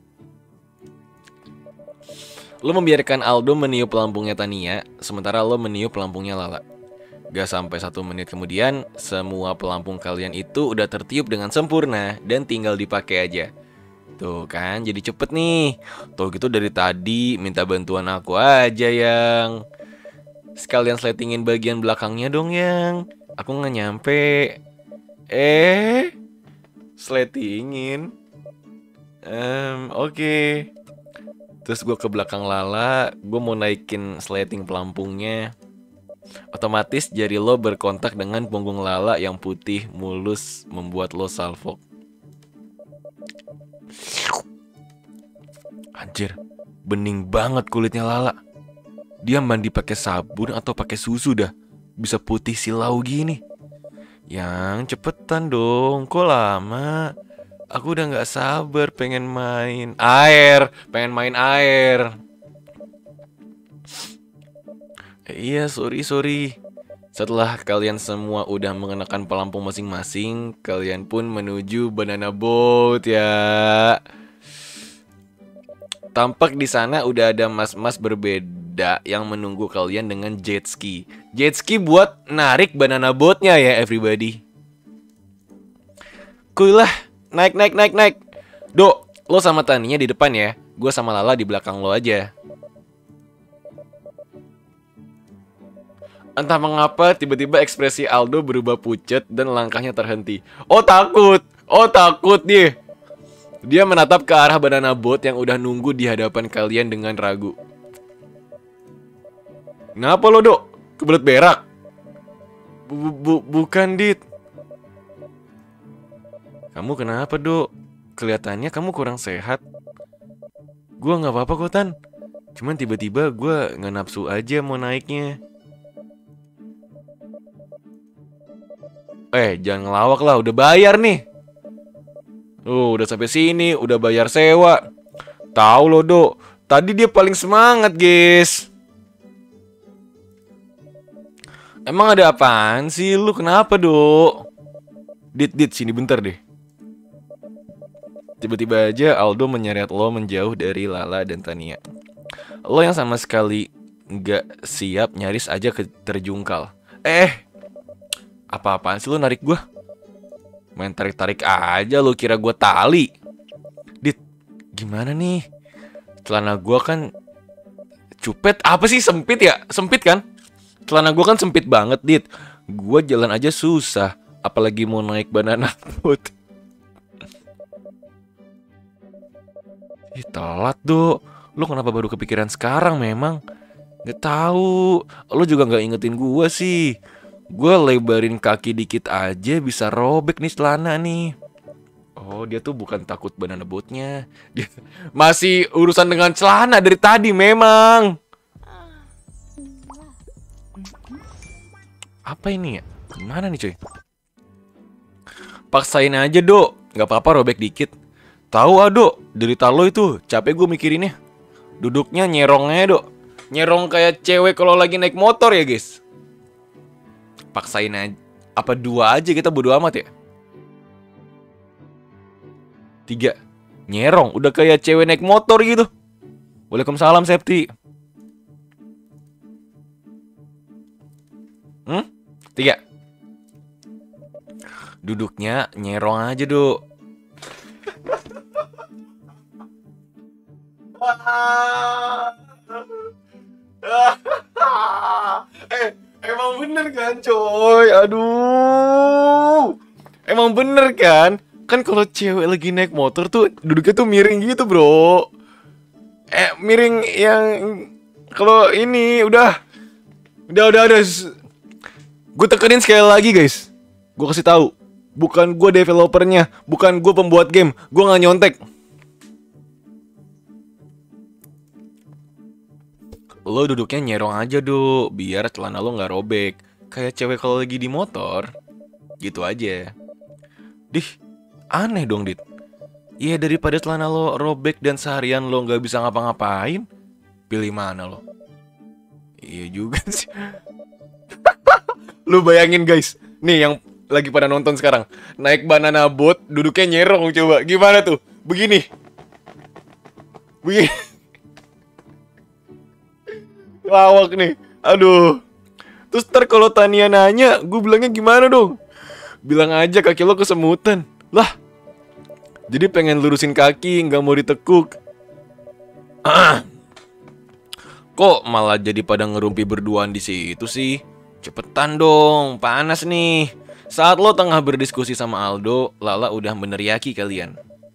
[SPEAKER 1] Lo membiarkan Aldo meniup pelampungnya Tania, sementara lo meniup pelampungnya Lala. Gak sampai satu menit kemudian, semua pelampung kalian itu udah tertiup dengan sempurna dan tinggal dipakai aja. Tuh kan, jadi cepet nih. Tuh gitu dari tadi minta bantuan aku aja yang. Sekalian sletingin bagian belakangnya dong yang. Aku gak nyampe. Eh, sletingin. Um, Oke okay. Terus gue ke belakang Lala, gue mau naikin sleting pelampungnya. Otomatis jari lo berkontak dengan punggung Lala yang putih mulus membuat lo salfok. Anjir, bening banget kulitnya Lala. Dia mandi pakai sabun atau pakai susu dah, bisa putih silau gini. Yang cepetan dong, kok lama? Aku udah gak sabar pengen main air, pengen main air. Eh, iya, sorry, sorry. Setelah kalian semua udah mengenakan pelampung masing-masing, kalian pun menuju banana boat ya. Tampak di sana udah ada mas-mas berbeda yang menunggu kalian dengan jet ski. Jet ski buat narik banana boatnya ya everybody. Kuilah, naik, naik, naik, naik. Dok, lo sama Tania di depan ya. Gue sama Lala di belakang lo aja. Entah mengapa tiba-tiba ekspresi Aldo berubah pucat dan langkahnya terhenti. Oh takut, oh takut dia. Dia menatap ke arah banana boat yang udah nunggu di hadapan kalian dengan ragu. Kenapa lo Dok? Kebelet berak? Bu -bu Bukan Dit. Kamu kenapa Dok? Kelihatannya kamu kurang sehat. Gua gak apa-apa kok Tan. Cuman tiba-tiba gue gak nafsu aja mau naiknya. Eh, jangan ngelawak lah, udah bayar nih. Oh, udah sampai sini, udah bayar sewa. Tahu lo, Dok. Tadi dia paling semangat, guys. Emang ada apaan sih? Lu kenapa, Dok? Dit, dit, sini bentar deh. Tiba-tiba aja Aldo menyeret lo menjauh dari Lala dan Tania. Lo yang sama sekali nggak siap, nyaris aja terjungkal. Eh, apa-apaan sih lo narik gue? Main tarik-tarik aja, lo kira gue tali. Dit, gimana nih? Celana gue kan cupet, apa sih, sempit ya? Sempit kan? Celana gue kan sempit banget, Dit. Gue jalan aja susah, apalagi mau naik banana boat. Ih, telat, Dok. Lo kenapa baru kepikiran sekarang memang? Gak tahu. Lo juga gak ingetin gue sih. Gue lebarin kaki dikit aja bisa robek nih celana nih. Oh, dia tuh bukan takut banana boatnya. Dia masih urusan dengan celana dari tadi memang. Apa ini ya? Gimana nih, coy? Paksain aja, Dok. Gak apa-apa robek dikit. Tahu, Ado, derita lo itu capek gue mikirinnya. Duduknya nyerongnya, Dok. Nyerong kayak cewek kalau lagi naik motor ya, guys. Paksain aja. Apa dua aja kita bodo amat ya? Tiga. Nyerong. Udah kayak cewek naik motor gitu. Waalaikumsalam, Septi. Hmm? Tiga. Duduknya nyerong aja, Dok. Eh, emang bener kan, coy? Aduh, emang bener kan? Kan kalau cewek lagi naik motor tuh duduknya tuh miring gitu, bro. Eh, miring yang kalau ini udah, udah, udah, udah. Gue tekenin sekali lagi, guys. Gue kasih tahu, bukan gue developernya, bukan gue pembuat game. Gue nggak nyontek. Lo duduknya nyerong aja, Dok, biar celana lo nggak robek. Kayak cewek kalau lagi di motor. Gitu aja. Dih, aneh dong, Dit. Iya, daripada celana lo robek dan seharian lo nggak bisa ngapa-ngapain, pilih mana lo? Iya juga sih. Lo bayangin, guys. Nih yang lagi pada nonton sekarang. Naik banana boat, duduknya nyerong, coba. Gimana tuh? Begini. Begini. Lawak nih, aduh. Terus ntar kalau Tania nanya, gue bilangnya gimana dong? Bilang aja kaki lo kesemutan. Lah, jadi pengen lurusin kaki, nggak mau ditekuk. Ah. Kok malah jadi pada ngerumpi berduaan di situ sih? Cepetan dong, panas nih. Saat lo tengah berdiskusi sama Aldo, Lala udah meneriaki kalian.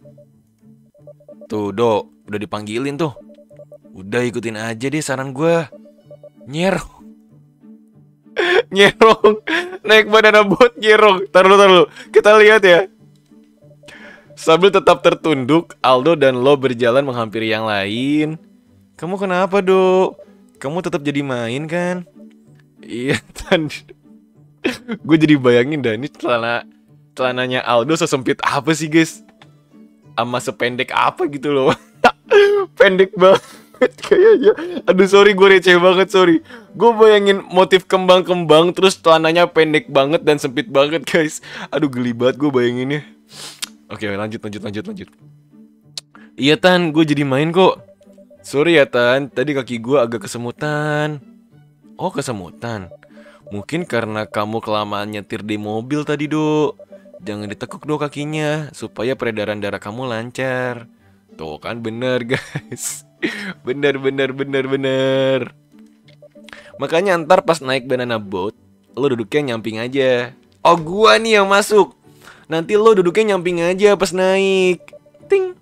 [SPEAKER 1] Tuh, Dok, udah dipanggilin tuh. Udah ikutin aja deh saran gue. Nyerong. Nyerong. Naik banana boat nyerong. Taruh, taruh. Kita lihat ya. Sambil tetap tertunduk, Aldo dan lo berjalan menghampiri yang lain. Kamu kenapa, Dok? Kamu tetap jadi main kan? Iya, Tan. Gue jadi bayangin dah, ini celana celananya Aldo sesempit apa sih, guys? Sama sependek apa gitu loh. Pendek banget kayaknya. Aduh, sorry, gue receh banget, sorry. Gue bayangin motif kembang-kembang, terus celananya pendek banget dan sempit banget, guys. Aduh, geli banget gue bayanginnya. Oke, lanjut, lanjut, lanjut, lanjut. Iya, Tan, gue jadi main kok. Sorry ya, Tan, tadi kaki gue agak kesemutan. Oh, kesemutan. Mungkin karena kamu kelamaan nyetir di mobil tadi, Dok. Jangan ditekuk, Dok, kakinya, supaya peredaran darah kamu lancar. Tuh kan, bener, guys. Bener, bener, bener, bener. Makanya ntar pas naik banana boat, lo duduknya nyamping aja. Oh, gua nih yang masuk. Nanti lo duduknya nyamping aja pas naik. Ting.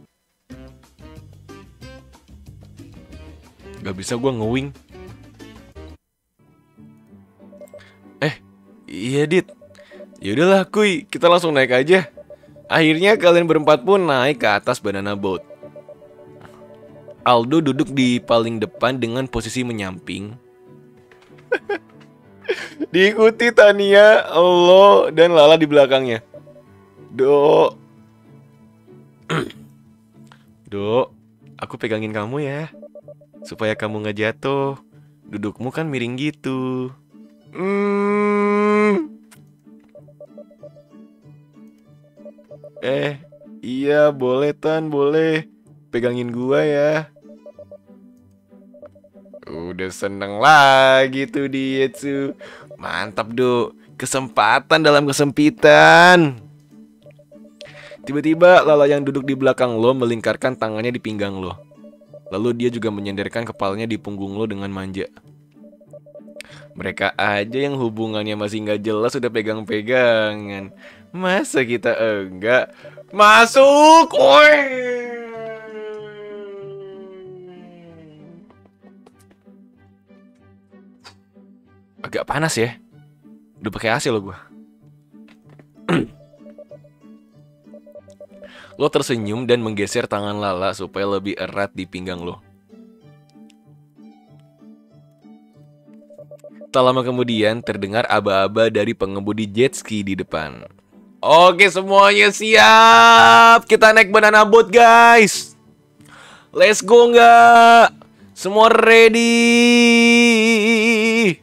[SPEAKER 1] Gak bisa gua nge-wing. Eh, iya, Dit. Yaudahlah, kuy, kita langsung naik aja. Akhirnya kalian berempat pun naik ke atas banana boat. Aldo duduk di paling depan dengan posisi menyamping. Diikuti Tania, lo, dan Lala di belakangnya. Do, Do, aku pegangin kamu ya, supaya kamu nggak jatuh. Dudukmu kan miring gitu. Hmm. Eh, iya boleh Tan, boleh. Pegangin gua ya. Udah seneng lagi tuh dia tuh. Mantap Do, kesempatan dalam kesempitan. Tiba-tiba Lala yang duduk di belakang lo melingkarkan tangannya di pinggang lo. Lalu dia juga menyenderkan kepalanya di punggung lo dengan manja. Mereka aja yang hubungannya masih nggak jelas sudah pegang-pegangan. Masa kita enggak? Masuk! Woi! Agak panas ya. Udah pakai A C lo gua. Lo tersenyum dan menggeser tangan Lala supaya lebih erat di pinggang lo. Tak lama kemudian terdengar aba-aba dari pengemudi jet ski di depan. Oke semuanya siap. Kita naik banana boat guys. Let's go nggak? Semua ready?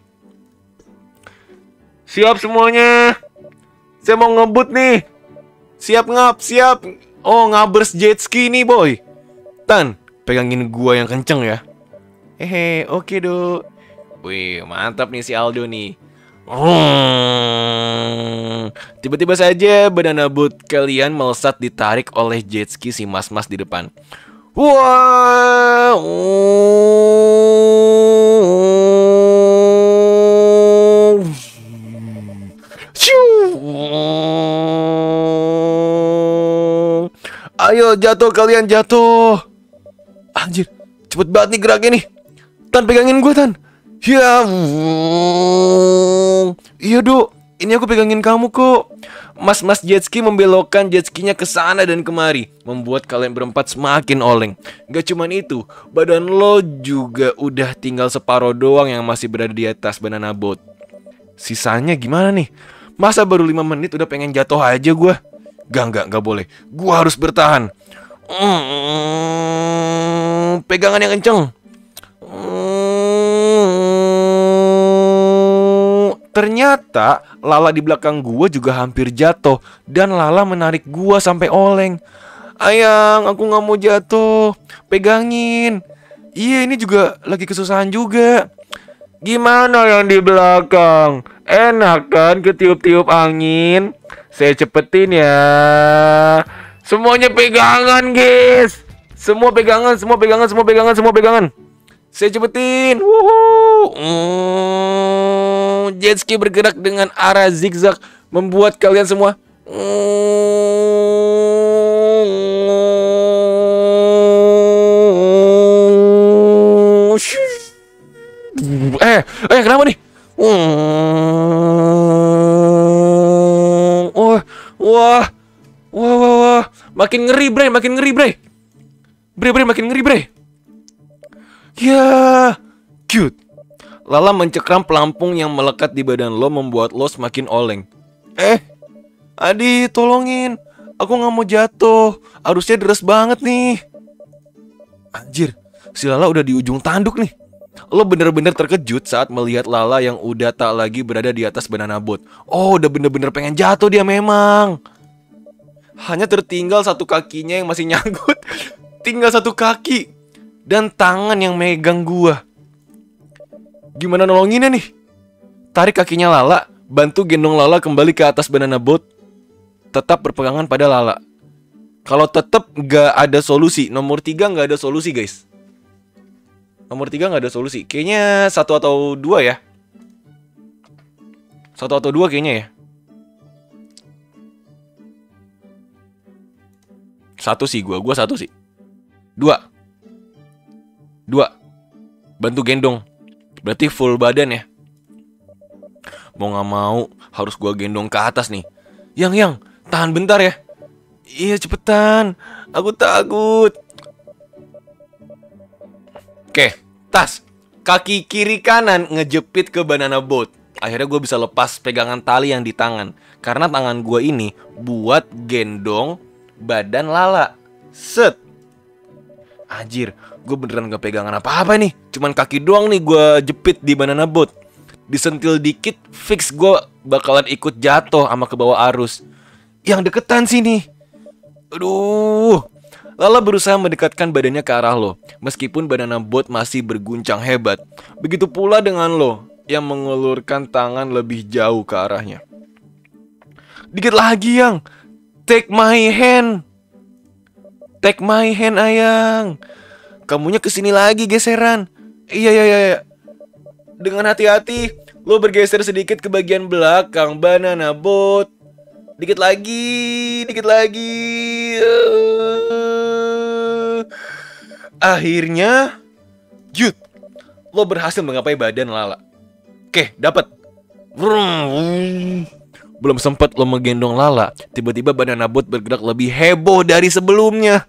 [SPEAKER 1] Siap semuanya. Saya mau ngebut nih. Siap ngap, siap. Oh ngabers jet ski nih boy. Tan, pegangin gua yang kenceng ya. Hehe, oke do. Wih, mantap nih si Aldo nih. Hmm. Tiba-tiba saja banana boat kalian melesat ditarik oleh jet ski si mas-mas di depan. Wah. Ayo jatuh kalian jatuh. Anjir, cepet banget nih geraknya nih. Tan pegangin gue Tan. Ya, iya Do, ini aku pegangin kamu kok. Mas-mas jet ski membelokkan jet skinya ke sana dan kemari, membuat kalian berempat semakin oleng. Gak cuman itu, badan lo juga udah tinggal separuh doang yang masih berada di atas banana boat. Sisanya gimana nih? Masa baru lima menit udah pengen jatuh aja gue? Gak, gak, gak boleh. Gue harus bertahan. Hmm, pegangan yang kenceng. Ternyata Lala di belakang gua juga hampir jatuh dan Lala menarik gua sampai oleng. Ayang, aku nggak mau jatuh. Pegangin. Iya, ini juga lagi kesusahan juga. Gimana yang di belakang? Enak kan ketiup-tiup angin? Saya cepetin ya. Semuanya pegangan, guys. Semua pegangan, semua pegangan, semua pegangan, semua pegangan. Saya cepetin. Wuhuu. Mm, jet ski bergerak dengan arah zigzag membuat kalian semua mm, eh eh kenapa nih? Mm, wah wah wah wah wah makin ngeri bre, makin ngeri bre, bre bre makin ngeri bre. Ya, cute. Lala mencekram pelampung yang melekat di badan lo membuat lo semakin oleng. Eh, Adi, tolongin. Aku gak mau jatuh. Arusnya deras banget nih. Anjir, si Lala udah di ujung tanduk nih. Lo bener-bener terkejut saat melihat Lala yang udah tak lagi berada di atas banana boat. Oh, udah bener-bener pengen jatuh dia memang. Hanya tertinggal satu kakinya yang masih nyangkut. Tinggal satu kaki dan tangan yang megang gua. Gimana nolonginnya nih? Tarik kakinya Lala, bantu gendong Lala kembali ke atas banana boat. Tetap berpegangan pada Lala. Kalau tetap gak ada solusi, nomor tiga gak ada solusi guys. Nomor tiga gak ada solusi. Kayaknya satu atau dua ya. Satu atau dua kayaknya ya. Satu sih gua, gua satu sih. Dua. Dua. Bantu gendong. Berarti full badan ya. Mau gak mau harus gua gendong ke atas nih. Yang, yang, tahan bentar ya. Iya cepetan. Aku takut. Oke, tas. Kaki kiri kanan ngejepit ke banana boat. Akhirnya gue bisa lepas pegangan tali yang di tangan. Karena tangan gue ini buat gendong badan Lala. Set. Anjir, gue beneran gak pegangan apa-apa nih. Cuman kaki doang nih gue jepit di banana boat. Disentil dikit, fix gue bakalan ikut jatuh sama ke bawah arus. Yang deketan sini. Aduh. Lala berusaha mendekatkan badannya ke arah lo, meskipun banana boat masih berguncang hebat. Begitu pula dengan lo, yang mengulurkan tangan lebih jauh ke arahnya. Dikit lagi, Yang. Take my hand. Take my hand, Ayang. Kamunya kesini lagi geseran. Iya, iya, iya. Dengan hati-hati, lo bergeser sedikit ke bagian belakang banana boat. Dikit lagi, dikit lagi. Uh, akhirnya, jut, lo berhasil menggapai badan Lala. Oke, dapat. Belum sempat lo menggendong Lala, tiba-tiba banana boat bergerak lebih heboh dari sebelumnya.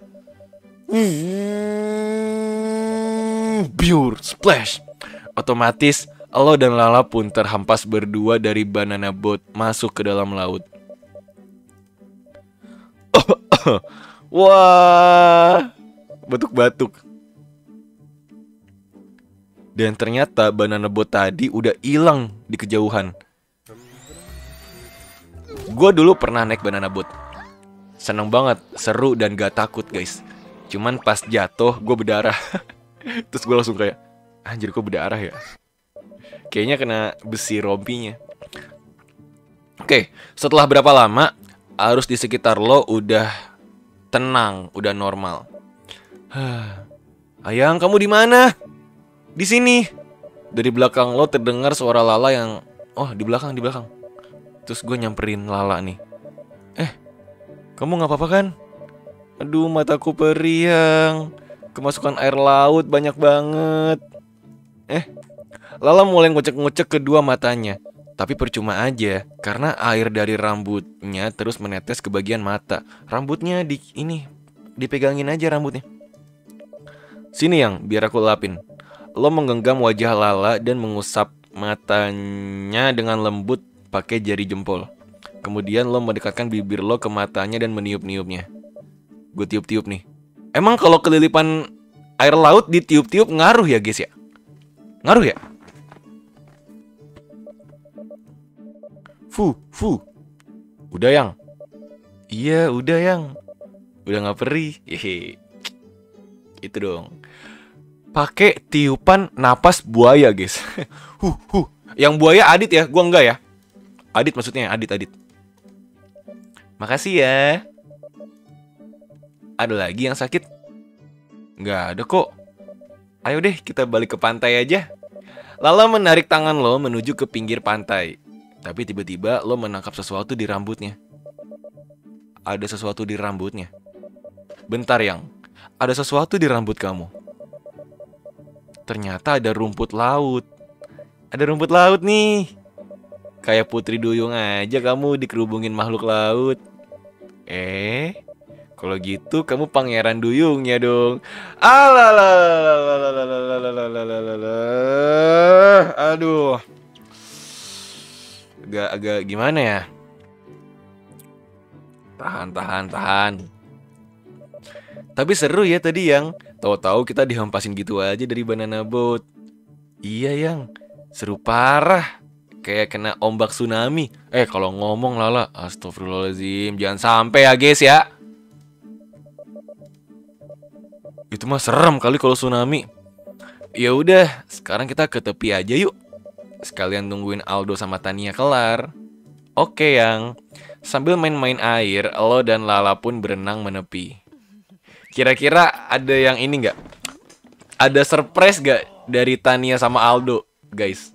[SPEAKER 1] Biur, splash. Otomatis, lo dan Lala pun terhempas berdua dari banana boat masuk ke dalam laut. Wah, batuk-batuk. Dan ternyata banana boat tadi udah hilang di kejauhan. Gue dulu pernah naik banana boat. Seneng banget, seru dan gak takut guys. Cuman pas jatuh gue berdarah. Terus gue langsung kayak, anjir kok berdarah ya. Kayaknya kena besi rompinya. Oke, setelah berapa lama arus di sekitar lo udah tenang, udah normal. Ayang, kamu di mana? Di sini. Dari belakang lo terdengar suara Lala yang, oh di belakang, di belakang. Terus gue nyamperin Lala nih. Eh, kamu nggak apa-apa kan? Aduh, mataku perih, Yang. Kemasukan air laut banyak banget. Eh, Lala mulai ngucek-ngucek kedua matanya. Tapi percuma aja, karena air dari rambutnya terus menetes ke bagian mata. Rambutnya di ini, dipegangin aja rambutnya. Sini Yang, biar aku lapin. Lo menggenggam wajah Lala dan mengusap matanya dengan lembut pakai jari jempol. Kemudian lo mendekatkan bibir lo ke matanya dan meniup-niupnya. Gue tiup-tiup nih. Emang kalau kelilipan air laut ditiup-tiup ngaruh ya guys ya? Ngaruh ya? Fu, fu. Udah Yang. Iya, udah Yang. Udah gak perih. Hehe. Itu dong. Pakai tiupan napas buaya, guys. Huh, huh. Yang buaya Adit ya, gua enggak ya. Adit maksudnya, Adit, Adit. Makasih ya. Ada lagi yang sakit? Nggak ada kok. Ayo deh, kita balik ke pantai aja. Lala menarik tangan lo menuju ke pinggir pantai. Tapi tiba-tiba lo menangkap sesuatu di rambutnya. Ada sesuatu di rambutnya. Bentar Yang, ada sesuatu di rambut kamu. Ternyata ada rumput laut. Ada rumput laut nih. Kayak Putri Duyung aja kamu dikerubungin makhluk laut. Eh, kalau gitu kamu pangeran duyungnya dong. Alah, aduh. Agak-agak gimana ya? Tahan, tahan, tahan. Tapi seru ya tadi Yang. Tahu-tahu kita dihempasin gitu aja dari banana boat. Iya Yang, seru parah. Kayak kena ombak tsunami. Eh kalau ngomong Lala, astagfirullahaladzim, jangan sampai ya guys ya. Itu mah serem kali kalau tsunami. Ya udah, sekarang kita ke tepi aja yuk. Sekalian tungguin Aldo sama Tania kelar. Oke Yang. Sambil main-main air, lo dan Lala pun berenang menepi. Kira-kira ada yang ini nggak? Ada surprise nggak dari Tania sama Aldo, guys?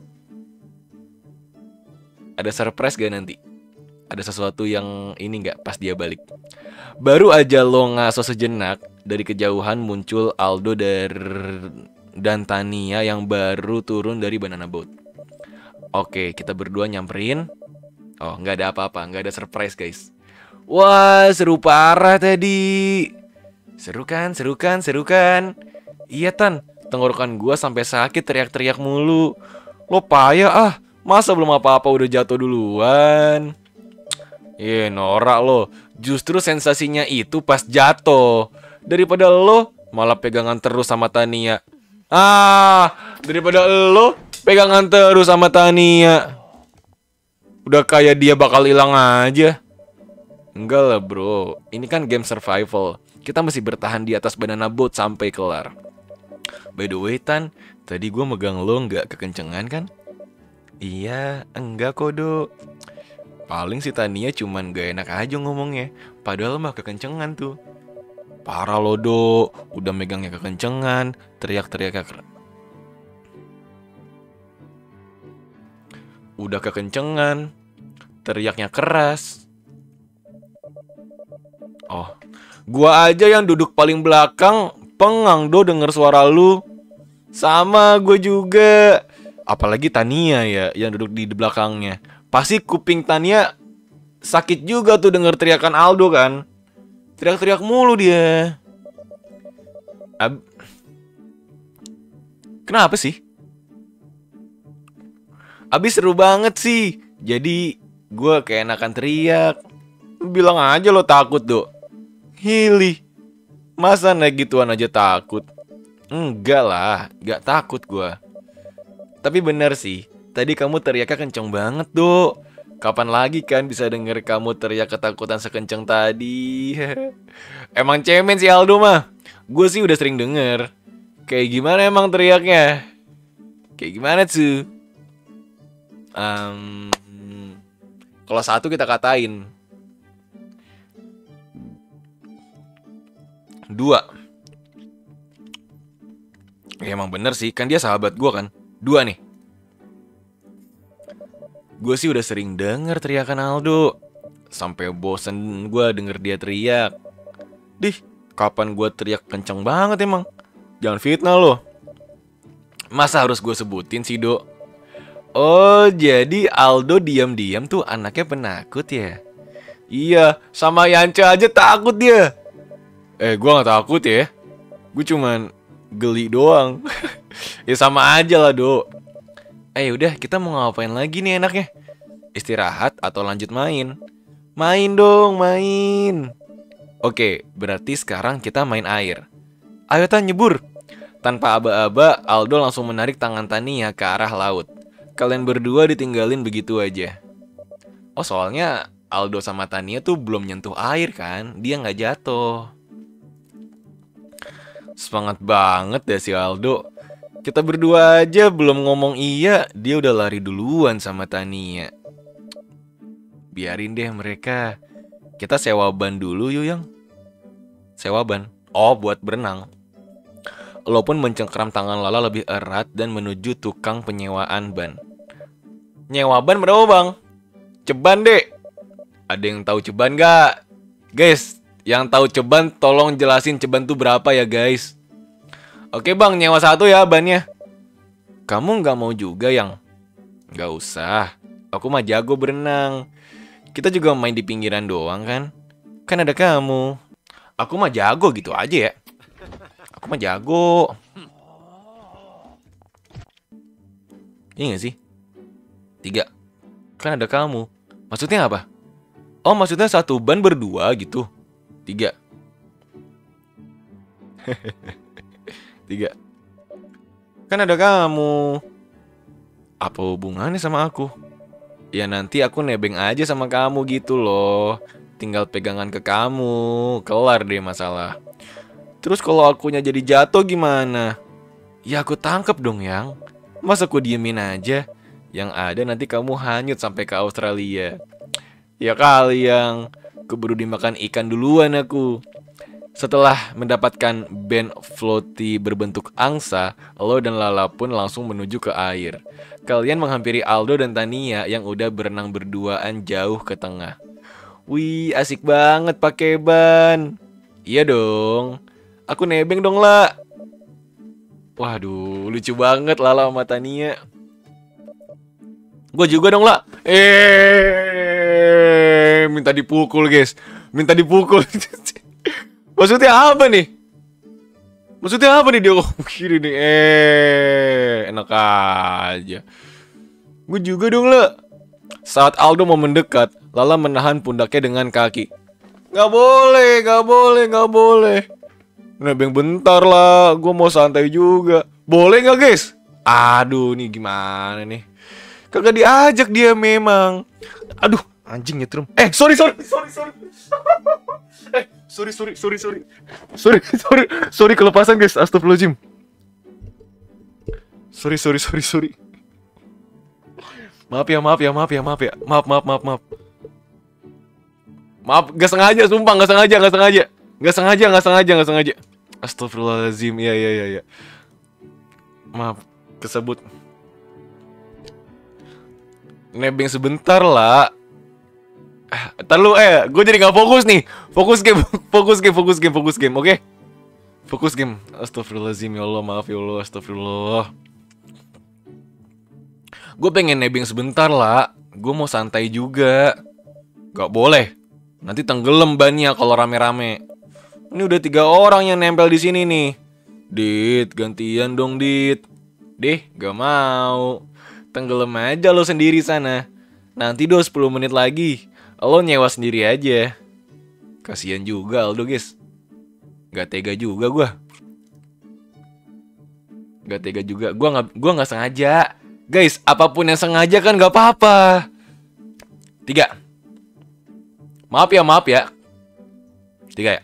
[SPEAKER 1] Ada surprise gak nanti? Ada sesuatu yang ini nggak pas dia balik? Baru aja lo ngaso sejenak, dari kejauhan muncul Aldo dan Tania yang baru turun dari banana boat. Oke, kita berdua nyamperin. Oh, nggak ada apa-apa, nggak ada surprise guys. Wah, seru parah tadi. Seru kan, seru kan, seru kan. Iya Tan, tenggorokan gua sampai sakit teriak-teriak mulu. Lo payah ah, Masa belum apa-apa udah jatuh duluan? Eh, norak lo. Justru sensasinya itu pas jatuh. Daripada lo malah pegangan terus sama Tania. Ah, daripada lo pegangan terus sama Tania. Udah kayak dia bakal hilang aja. Enggak lah bro, ini kan game survival. Kita mesti bertahan di atas banana boat sampai kelar. By the way Tan, tadi gue megang lo nggak kekencengan kan? Iya, enggak kok Do. Paling si Tania cuman gak enak aja ngomongnya. Padahal mah kekencengan tuh. Parah lo Do, udah megangnya kekencengan, teriak-teriaknya ker... Udah kekencengan, teriaknya keras. Oh, gua aja yang duduk paling belakang pengang Do denger suara lu. Sama gue juga. Apalagi Tania ya yang duduk di belakangnya. Pasti kuping Tania sakit juga tuh denger teriakan Aldo kan. Teriak-teriak mulu dia. Ab... Kenapa sih? Abis seru banget sih. Jadi gue keenakan teriak. Bilang aja lo takut Do. Hili, masa naik gituan aja takut? Enggak lah, gak takut gue. Tapi bener sih, tadi kamu teriaknya kenceng banget Do. Kapan lagi kan bisa denger kamu teriak ketakutan sekenceng tadi? Emang cemen si Aldo mah. Gue sih udah sering denger. Kayak gimana emang teriaknya? Kayak gimana tuh? Um, kalau satu kita katain. Dua. Ya emang bener sih, kan dia sahabat gue kan. Dua nih. Gue sih udah sering denger teriakan Aldo. Sampai bosen gue denger dia teriak. Dih, kapan gue teriak kenceng banget emang? Jangan fitnah lo. Masa harus gue sebutin sih Do? Oh, jadi Aldo diam-diam tuh anaknya penakut ya? Iya, sama Yanca aja takut dia. Eh, gue gak takut ya. Gue cuman geli doang. Ya sama aja lah Do. Eh udah, kita mau ngapain lagi nih enaknya? Istirahat atau lanjut main? Main dong, main. Oke, berarti sekarang kita main air. Ayo Tan, nyebur. Tanpa aba-aba, Aldo langsung menarik tangan Tania ke arah laut. Kalian berdua ditinggalin begitu aja. Oh, soalnya Aldo sama Tania tuh belum nyentuh air kan? Dia nggak jatuh. Semangat banget deh si Aldo. Kita berdua aja belum ngomong iya, dia udah lari duluan sama Tania. Biarin deh mereka. Kita sewa ban dulu yuk yang. Sewa ban. Oh, buat berenang. Lo pun mencengkram tangan Lala lebih erat dan menuju tukang penyewaan ban. Nyewa ban berapa bang? Ceban deh. Ada yang tahu ceban gak? Guys, yang tahu ceban tolong jelasin ceban tuh berapa ya guys. Oke bang, nyewa satu ya bannya. Kamu gak mau juga yang? Gak usah, aku mah jago berenang. Kita juga main di pinggiran doang kan? Kan ada kamu. Aku mah jago gitu aja ya. Aku mah jago. Iya gak sih? Tiga. Kan ada kamu. Maksudnya apa? Oh maksudnya satu ban berdua gitu. Tiga. Tiga. Kan ada kamu. Apa hubungannya sama aku? Ya nanti aku nebeng aja sama kamu gitu loh. Tinggal pegangan ke kamu. Kelar deh masalah. Terus kalau akunya jadi jatuh gimana? Ya aku tangkep dong yang. Masa aku diemin aja? Yang ada nanti kamu hanyut sampai ke Australia. Ya kali yang. Keburu dimakan ikan duluan aku. Setelah mendapatkan band floaty berbentuk angsa, lo dan Lala pun langsung menuju ke air. Kalian menghampiri Aldo dan Tania yang udah berenang berduaan jauh ke tengah. Wih, asik banget pakai ban. Iya dong. Aku nebeng dong, La. Waduh, lucu banget Lala sama Tania. Gue juga dong, La. Eh, minta dipukul, guys. Minta dipukul. Maksudnya apa nih? Maksudnya apa nih dia? Oh, kiri nih. Eh, enak aja. Gue juga dong lah. Saat Aldo mau mendekat, Lala menahan pundaknya dengan kaki. Gak boleh, gak boleh, gak boleh. Nebeng bentar lah, gue mau santai juga. Boleh gak guys? Aduh, nih gimana nih? Kagak diajak dia memang. Aduh, anjing nyetrum. Eh, sorry, sorry, sorry, sorry. Eh, sorry, sorry, sorry, sorry. Sorry, sorry, sorry kelepasan guys, astagfirullahaladzim. Sorry, sorry, sorry, sorry. Maaf ya, maaf ya, maaf ya, maaf ya. Maaf, maaf, maaf, maaf. Maaf, gak sengaja, sumpah, gak sengaja, gak sengaja. Gak sengaja, gak sengaja, gak sengaja. Astagfirullahaladzim, iya, iya, iya, iya. Maaf, kesebut. Nebeng sebentar lah. Ntar lu, eh, gue jadi gak fokus nih. Fokus game, fokus game, fokus game, fokus game, oke? Okay? Fokus game. Astagfirullahaladzim, ya Allah, maaf ya Allah, astagfirullah. Gue pengen nebeng sebentar lah. Gue mau santai juga. Gak boleh. Nanti tenggelam bannya kalau rame-rame. Ini udah tiga orang yang nempel di sini nih. Dit, gantian dong, Dit. Deh, gak mau. Tenggelam aja lo sendiri sana. Nanti do sepuluh menit lagi lo nyewa sendiri aja. Kasian juga Aldo, guys. Gak tega juga gua. Gak tega juga. Gua nggak gua nggak sengaja. Guys, apapun yang sengaja kan gak apa-apa. Tiga. Maaf ya, maaf ya. Tiga ya.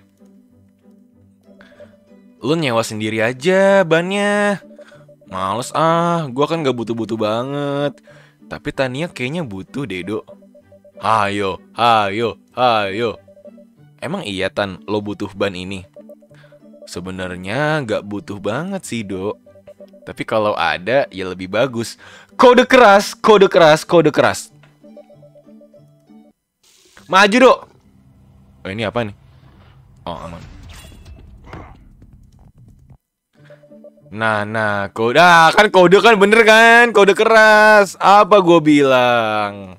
[SPEAKER 1] Lu nyewa sendiri aja bannya. Males ah, gua kan gak butuh-butuh banget. Tapi Tania kayaknya butuh deh, Dok. Hayo, hayo, hayo. Emang iya Tan, lo butuh ban ini? Sebenarnya gak butuh banget sih, Dok. Tapi kalau ada, ya lebih bagus. Kode keras, kode keras, kode keras. Maju, Dok. Oh, ini apa nih? Oh, aman. Nah, nah, kode, ah, kan kode kan bener kan? Kode keras. Apa gue bilang?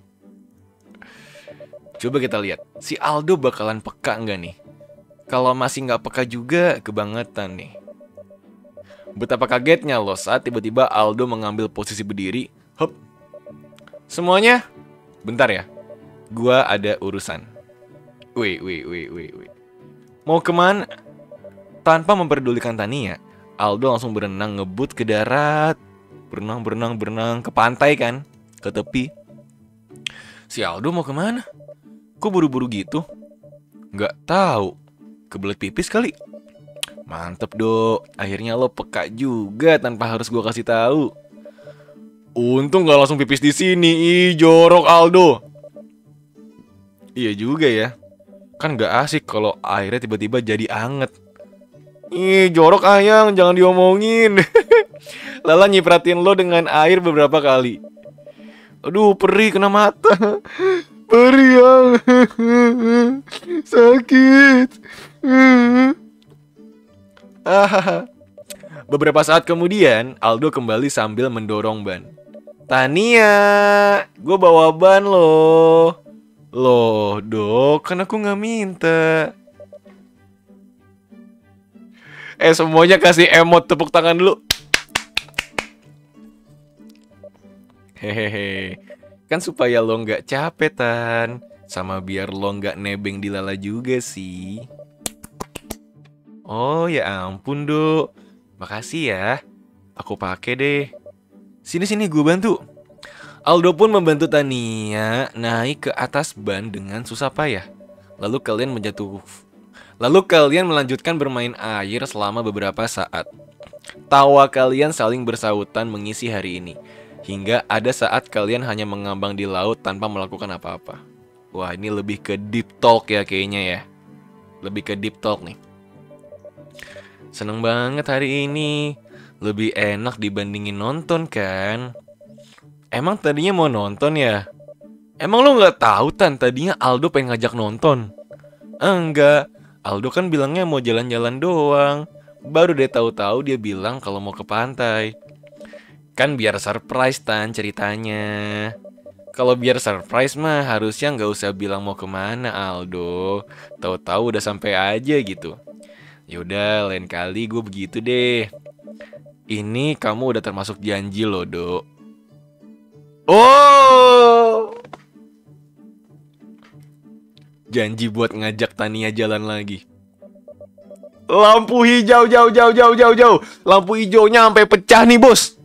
[SPEAKER 1] Coba kita lihat. Si Aldo bakalan peka nggak nih? Kalau masih nggak peka juga, kebangetan nih. Betapa kagetnya loh saat tiba-tiba Aldo mengambil posisi berdiri. Hup. Semuanya, bentar ya. Gua ada urusan. Wih, wih, wih, wih, wih. Mau kemana? Tanpa memperdulikan Tania, Aldo langsung berenang ngebut ke darat. Berenang, berenang, berenang ke pantai kan? Ke tepi. Si Aldo mau kemana? Kok buru-buru gitu? Nggak tahu. Kebelet pipis kali. Mantep, Dok. Akhirnya lo peka juga tanpa harus gue kasih tahu. Untung gak langsung pipis di sini. Ih, jorok Aldo. Iya juga ya. Kan gak asik kalau airnya tiba-tiba jadi anget. Ih, jorok Ayang, jangan diomongin. Lala nyipratin lo dengan air beberapa kali. Aduh, perih kena mata. Perih yang sakit. Beberapa saat kemudian, Aldo kembali sambil mendorong ban. Tania, gue bawa ban loh. Loh, Dok, kan aku gak minta. Eh, semuanya kasih emot tepuk tangan dulu. Hehehe. Kan supaya lo gak capek, Tan. Sama biar lo gak nebeng di Lala juga sih. Oh ya ampun, Dok. Makasih ya. Aku pakai deh. Sini-sini gue bantu. Aldo pun membantu Tania naik ke atas ban dengan susah payah. Lalu kalian menjatuh. Lalu kalian melanjutkan bermain air selama beberapa saat. Tawa kalian saling bersautan mengisi hari ini. Hingga ada saat kalian hanya mengambang di laut tanpa melakukan apa-apa. Wah, ini lebih ke deep talk ya kayaknya ya. Lebih ke deep talk nih. Seneng banget hari ini. Lebih enak dibandingin nonton kan. Emang tadinya mau nonton ya? Emang lo gak tahu Tan, tadinya Aldo pengen ngajak nonton. Enggak, Aldo kan bilangnya mau jalan-jalan doang. Baru deh tahu-tahu dia bilang kalau mau ke pantai. Kan biar surprise Tan ceritanya. Kalau biar surprise mah harusnya nggak usah bilang mau kemana Aldo. Tahu-tahu udah sampai aja gitu. Yaudah, lain kali gue begitu deh. Ini kamu udah termasuk janji loh, Dok. Oh, janji buat ngajak Tania jalan lagi. Lampu hijau, jauh, jauh, jauh, jauh, jauh. Lampu hijaunya sampai pecah nih, bos.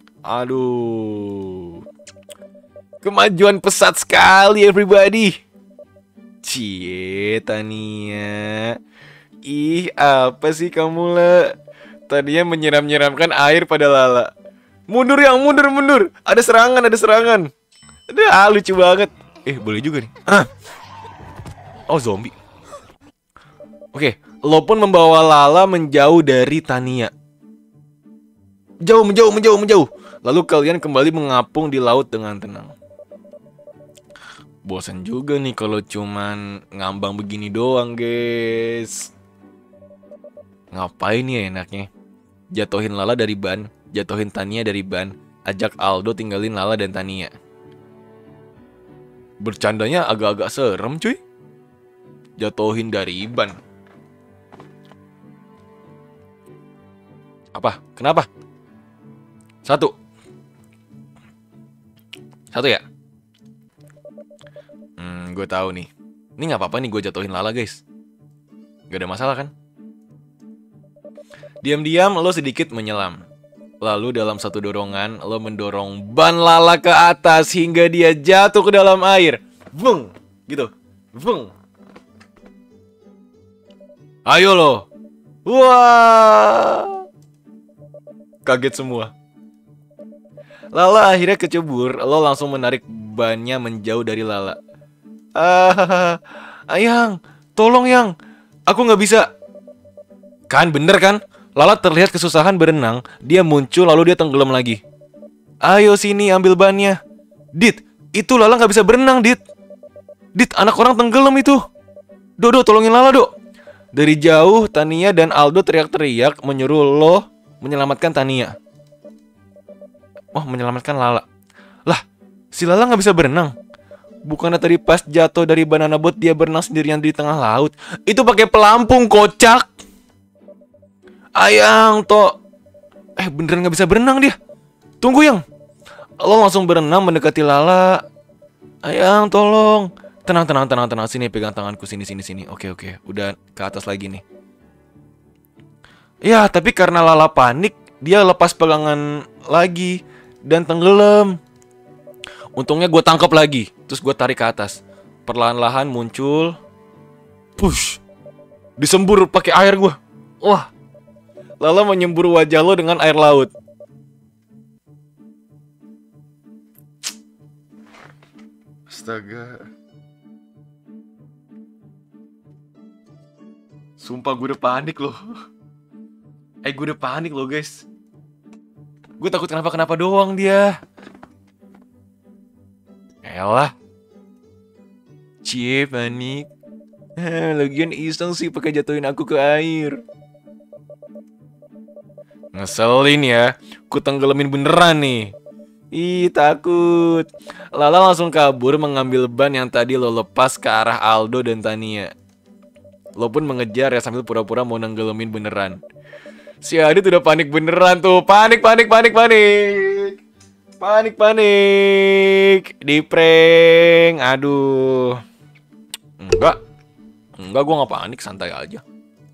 [SPEAKER 1] Aduh. Kemajuan pesat sekali, everybody. Cie, Tania. Ih, apa sih kamu, lah? Tania menyiram-nyiramkan air pada Lala. Mundur yang, mundur, mundur. Ada serangan, ada serangan. Aduh, lucu banget. Eh, boleh juga nih. Ah. Oh, zombie. Oke, lo pun membawa Lala menjauh dari Tania. Jauh, menjauh, menjauh, menjauh. Lalu kalian kembali mengapung di laut dengan tenang. Bosan juga nih kalau cuman ngambang begini doang, guys. Ngapain ya enaknya? Jatuhin Lala dari ban, jatuhin Tania dari ban, ajak Aldo tinggalin Lala dan Tania. Bercandanya agak-agak serem, cuy. Jatuhin dari ban. Apa? Kenapa? Satu. Satu ya? Hmm, gue tahu nih. Ini nggak apa-apa nih gue jatuhin Lala, guys. Gak ada masalah kan? Diam-diam lo sedikit menyelam. Lalu dalam satu dorongan, lo mendorong ban Lala ke atas hingga dia jatuh ke dalam air. Vung! Gitu. Vung! Ayo lo. Wah! Kaget semua. Lala akhirnya kecebur. Lo langsung menarik bannya menjauh dari Lala. Ah, Ayang, tolong yang, aku nggak bisa. Kan bener kan? Lala terlihat kesusahan berenang. Dia muncul lalu dia tenggelam lagi. Ayo sini ambil bannya. Dit, itu Lala nggak bisa berenang, Dit. Dit, anak orang tenggelam itu. Dodo, tolongin Lala, Dok. Dari jauh Tania dan Aldo teriak-teriak menyuruh lo menyelamatkan Tania. Oh, menyelamatkan Lala. Lah, si Lala nggak bisa berenang. Bukannya tadi pas jatuh dari banana boat dia berenang sendirian di tengah laut? Itu pakai pelampung, kocak. Ayang, toh. Eh, beneran nggak bisa berenang dia. Tunggu, Yang. Lo langsung berenang mendekati Lala. Ayang, tolong. Tenang, tenang, tenang, tenang. Sini, pegang tanganku. Sini, sini, sini. Oke, oke. Udah ke atas lagi nih. Ya, tapi karena Lala panik, dia lepas pegangan lagi dan tenggelam. Untungnya gue tangkap lagi, terus gue tarik ke atas. Perlahan-lahan muncul, push, disembur pakai air gue. Wah, Lala menyembur wajah lo dengan air laut. Astaga. Sumpah gue udah panik loh. Eh, gue udah panik loh, guys. Gue takut kenapa-kenapa doang dia. Elah. Cie, panik. Lagian iseng sih pakai jatuhin aku ke air. Ngeselin ya. Ku tenggelamin beneran nih. Ih, takut. Lala langsung kabur mengambil ban yang tadi lo lepas ke arah Aldo dan Tania. Lo pun mengejar ya sambil pura-pura mau nenggelamin beneran. Si Adit udah panik beneran tuh. Panik, panik, panik, panik. Panik, panik. Di prank. Aduh. Enggak. Enggak, gue gak panik. Santai aja.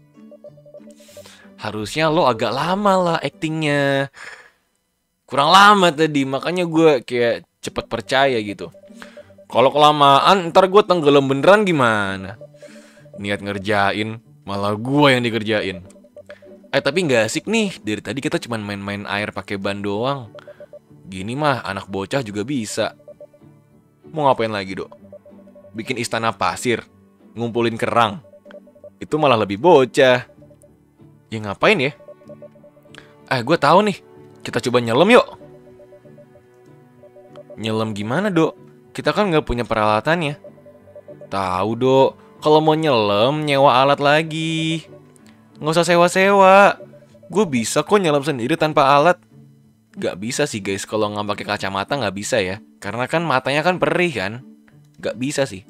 [SPEAKER 1] Harusnya lo agak lama lah actingnya. Kurang lama tadi. Makanya gue kayak cepet percaya gitu. Kalau kelamaan ntar gue tenggelam beneran gimana? Niat ngerjain, malah gue yang dikerjain. Eh tapi nggak asik nih. Dari tadi kita cuma main-main air pakai ban doang. Gini mah anak bocah juga bisa. Mau ngapain lagi, Dok? Bikin istana pasir, ngumpulin kerang. Itu malah lebih bocah. Ya ngapain ya? Eh gue tahu nih. Kita coba nyelam yuk. Nyelam gimana, Dok? Kita kan nggak punya peralatannya. Tahu, Dok. Kalau mau nyelam nyewa alat lagi. Nggak usah sewa-sewa. Gue bisa kok nyelam sendiri tanpa alat. Gak bisa sih guys, kalau nggak pakai kacamata nggak bisa ya. Karena kan matanya kan perih kan. Gak bisa sih.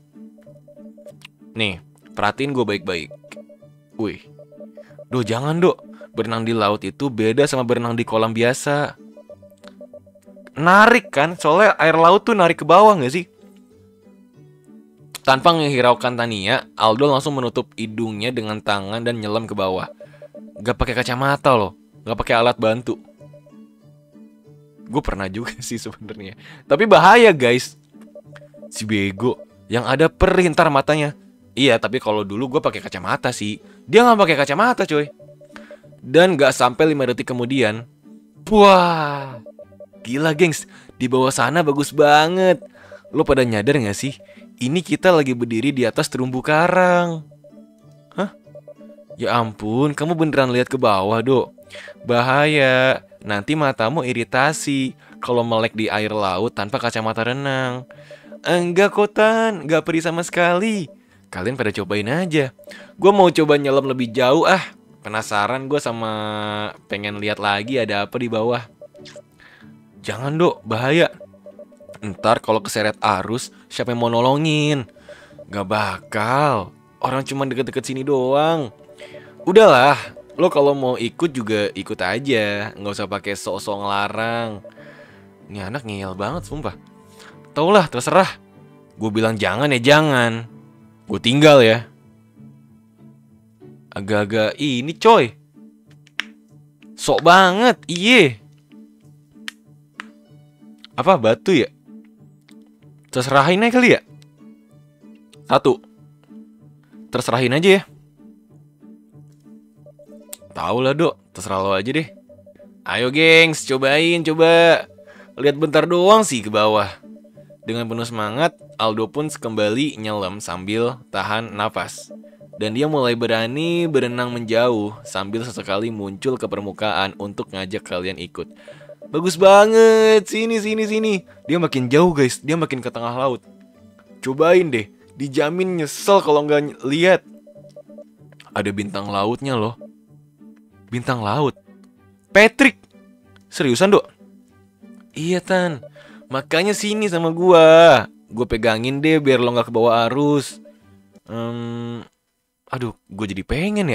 [SPEAKER 1] Nih, perhatiin gue baik-baik. Wih. Duh jangan, Dok. Berenang di laut itu beda sama berenang di kolam biasa. narik kan, soalnya air laut tuh narik ke bawah nggak sih? Tanpa menghiraukan Tania, Aldo langsung menutup hidungnya dengan tangan dan nyelam ke bawah. Gak pakai kacamata loh, gak pakai alat bantu. Gue pernah juga sih sebenarnya. Tapi bahaya guys. Si bego yang ada perih ntar matanya. Iya, tapi kalau dulu gue pakai kacamata sih. Dia nggak pakai kacamata coy. Dan gak sampai lima detik kemudian, wah, gila gengs, di bawah sana bagus banget. Lo pada nyadar gak sih? Ini kita lagi berdiri di atas terumbu karang. Hah? Ya ampun, kamu beneran lihat ke bawah, Dok. Bahaya, nanti matamu iritasi kalau melek di air laut tanpa kacamata renang. Enggak kotan, enggak perih sama sekali. Kalian pada cobain aja. Gue mau coba nyelam lebih jauh ah. Penasaran gue sama pengen lihat lagi ada apa di bawah. Jangan Dok, bahaya. Ntar kalau keseret arus, siapa yang mau nolongin? Gak bakal. Orang cuma deket-deket sini doang. Udahlah, lo kalau mau ikut juga ikut aja. Gak usah pakai sok-sok ngelarang. Ini anak ngeyel banget, sumpah. Taulah, terserah. Gue bilang jangan ya jangan. Gue tinggal ya. Agak-agak ini coy. Sok banget, iye. Apa batu ya? Terserahin aja kali ya. Satu. Terserahin aja ya. Tahu lah Dok, terserah lo aja deh. Ayo gengs, cobain, coba. Lihat bentar doang sih ke bawah. Dengan penuh semangat, Aldo pun kembali nyelam sambil tahan nafas. Dan dia mulai berani berenang menjauh sambil sesekali muncul ke permukaan untuk ngajak kalian ikut. Bagus banget, sini sini sini. Dia makin jauh guys, dia makin ke tengah laut. Cobain deh, dijamin nyesel kalau nggak lihat. Ada bintang lautnya loh. Bintang laut. Patrick, seriusan Dok? Iya Tan, makanya sini sama gua. Gue pegangin deh biar lo nggak ke bawah arus. Hmm, aduh, gue jadi pengen ya.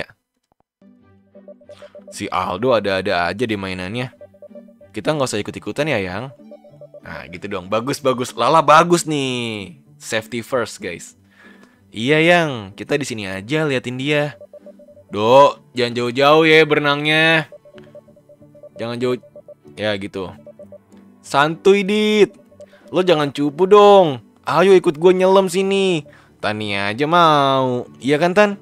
[SPEAKER 1] Si Aldo ada-ada aja deh mainannya. Kita nggak usah ikut-ikutan ya, Yang. Nah, gitu dong. Bagus-bagus. Lala bagus nih. Safety first, guys. Iya, Yang. Kita di sini aja liatin dia. Dok, jangan jauh-jauh ya berenangnya. Jangan jauh. Ya, gitu. Santuy, Dit. Lo jangan cupu dong. Ayo ikut gue nyelam sini. Tania aja mau. Iya kan, Tan?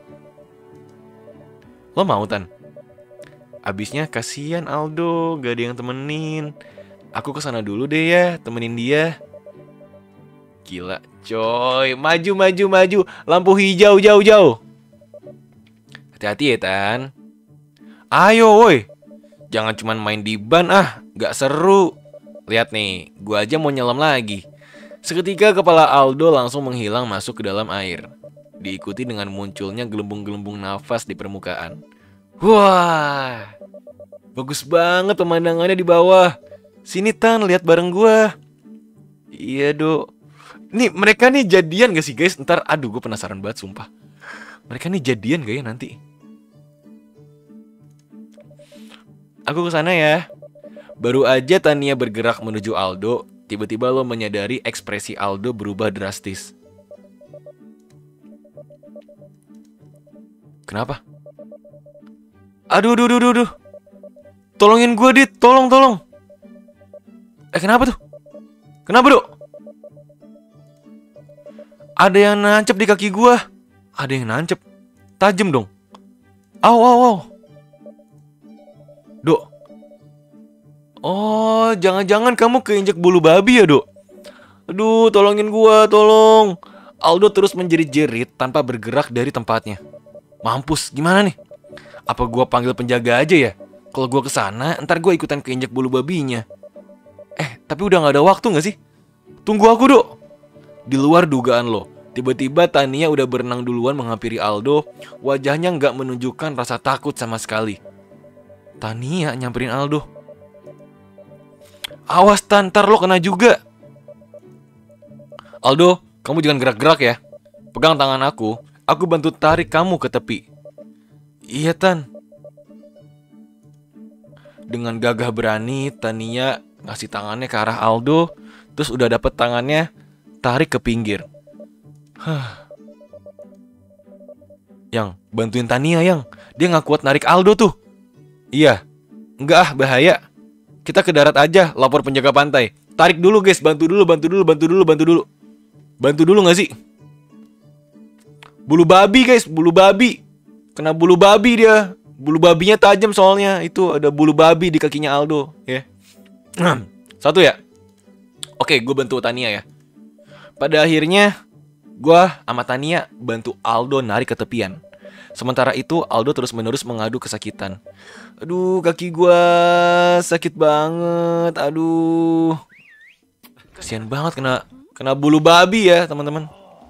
[SPEAKER 1] Lo mau, Tan? Abisnya kasihan Aldo, gak ada yang temenin. Aku kesana dulu deh ya, temenin dia. Gila, coy. Maju, maju, maju. Lampu hijau, jauh, jauh. Hati-hati ya, Tan. Ayo, woi. Jangan cuman main di ban, ah. Gak seru. Lihat nih, gua aja mau nyelam lagi. Seketika kepala Aldo langsung menghilang masuk ke dalam air. Diikuti dengan munculnya gelembung-gelembung nafas di permukaan. Wah, bagus banget pemandangannya di bawah. Sini Tan, lihat bareng gua. Iya Dok. Nih mereka nih jadian gak sih guys? Ntar, aduh gue penasaran banget sumpah. Mereka nih jadian gak ya nanti? Aku kesana ya. Baru aja Tania bergerak menuju Aldo, tiba-tiba lo menyadari ekspresi Aldo berubah drastis. Kenapa? Aduh, aduh, aduh, aduh. Tolongin gue, Dit. Tolong, tolong. Eh, kenapa tuh? Kenapa, Dok? Ada yang nancep di kaki gue. Ada yang nancep. Tajam dong. Au, au, au. Dok. Oh, jangan-jangan kamu keinjek bulu babi ya, Dok? Aduh, tolongin gue, tolong. Aldo terus menjerit-jerit tanpa bergerak dari tempatnya. Mampus, gimana nih? Apa gue panggil penjaga aja ya? Kalau gue kesana, ntar gue ikutan keinjek bulu babinya. Eh, tapi udah gak ada waktu gak sih? Tunggu aku, Dok. Di luar dugaan lo, tiba-tiba Tania udah berenang duluan menghampiri Aldo. Wajahnya gak menunjukkan rasa takut sama sekali. Tania nyamperin Aldo. Awas Tan, ntar lo kena juga. Aldo, kamu jangan gerak-gerak ya. Pegang tangan aku, aku bantu tarik kamu ke tepi. Iya Tan. Dengan gagah berani, Tania ngasih tangannya ke arah Aldo. Terus udah dapet tangannya, tarik ke pinggir. Hah. Yang, bantuin Tania yang. Dia gak kuat narik Aldo tuh. Iya. Enggak ah, bahaya. Kita ke darat aja, lapor penjaga pantai. Tarik dulu guys, bantu dulu, bantu dulu, bantu dulu, bantu dulu. Bantu dulu gak sih? Bulu babi guys, bulu babi. Kena bulu babi dia. Bulu babinya tajam soalnya. Itu ada bulu babi di kakinya Aldo. Ya. Satu ya. Oke, gue bantu Tania ya. Pada akhirnya gue sama Tania bantu Aldo narik ke tepian. Sementara itu Aldo terus menerus mengadu kesakitan. Aduh, kaki gue sakit banget. Aduh, kasihan banget kena kena bulu babi ya teman-teman.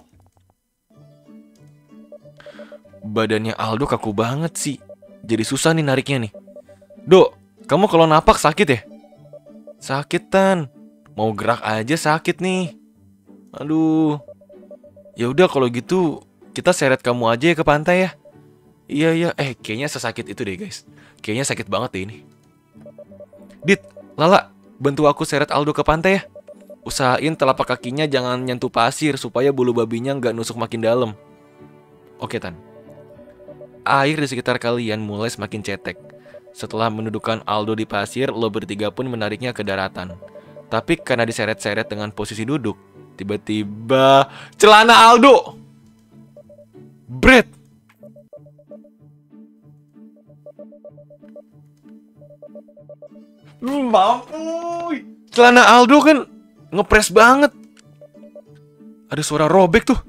[SPEAKER 1] Badannya Aldo kaku banget sih. Jadi susah nih nariknya nih. Dok, kamu kalau napak sakit ya? Sakit Tan. Mau gerak aja sakit nih. Aduh. Ya udah kalau gitu kita seret kamu aja ya ke pantai ya. Iya iya, eh kayaknya sesakit itu deh guys. Kayaknya sakit banget deh ini. Dit, Lala, bantu aku seret Aldo ke pantai ya. Usahain telapak kakinya jangan nyentuh pasir supaya bulu babinya nggak nusuk makin dalam. Oke Tan. Air di sekitar kalian mulai semakin cetek. Setelah mendudukan Aldo di pasir, lo bertiga pun menariknya ke daratan. Tapi karena diseret-seret dengan posisi duduk, tiba-tiba celana Aldo Bret. Mampu. Celana Aldo kan ngepres banget. Ada suara robek tuh.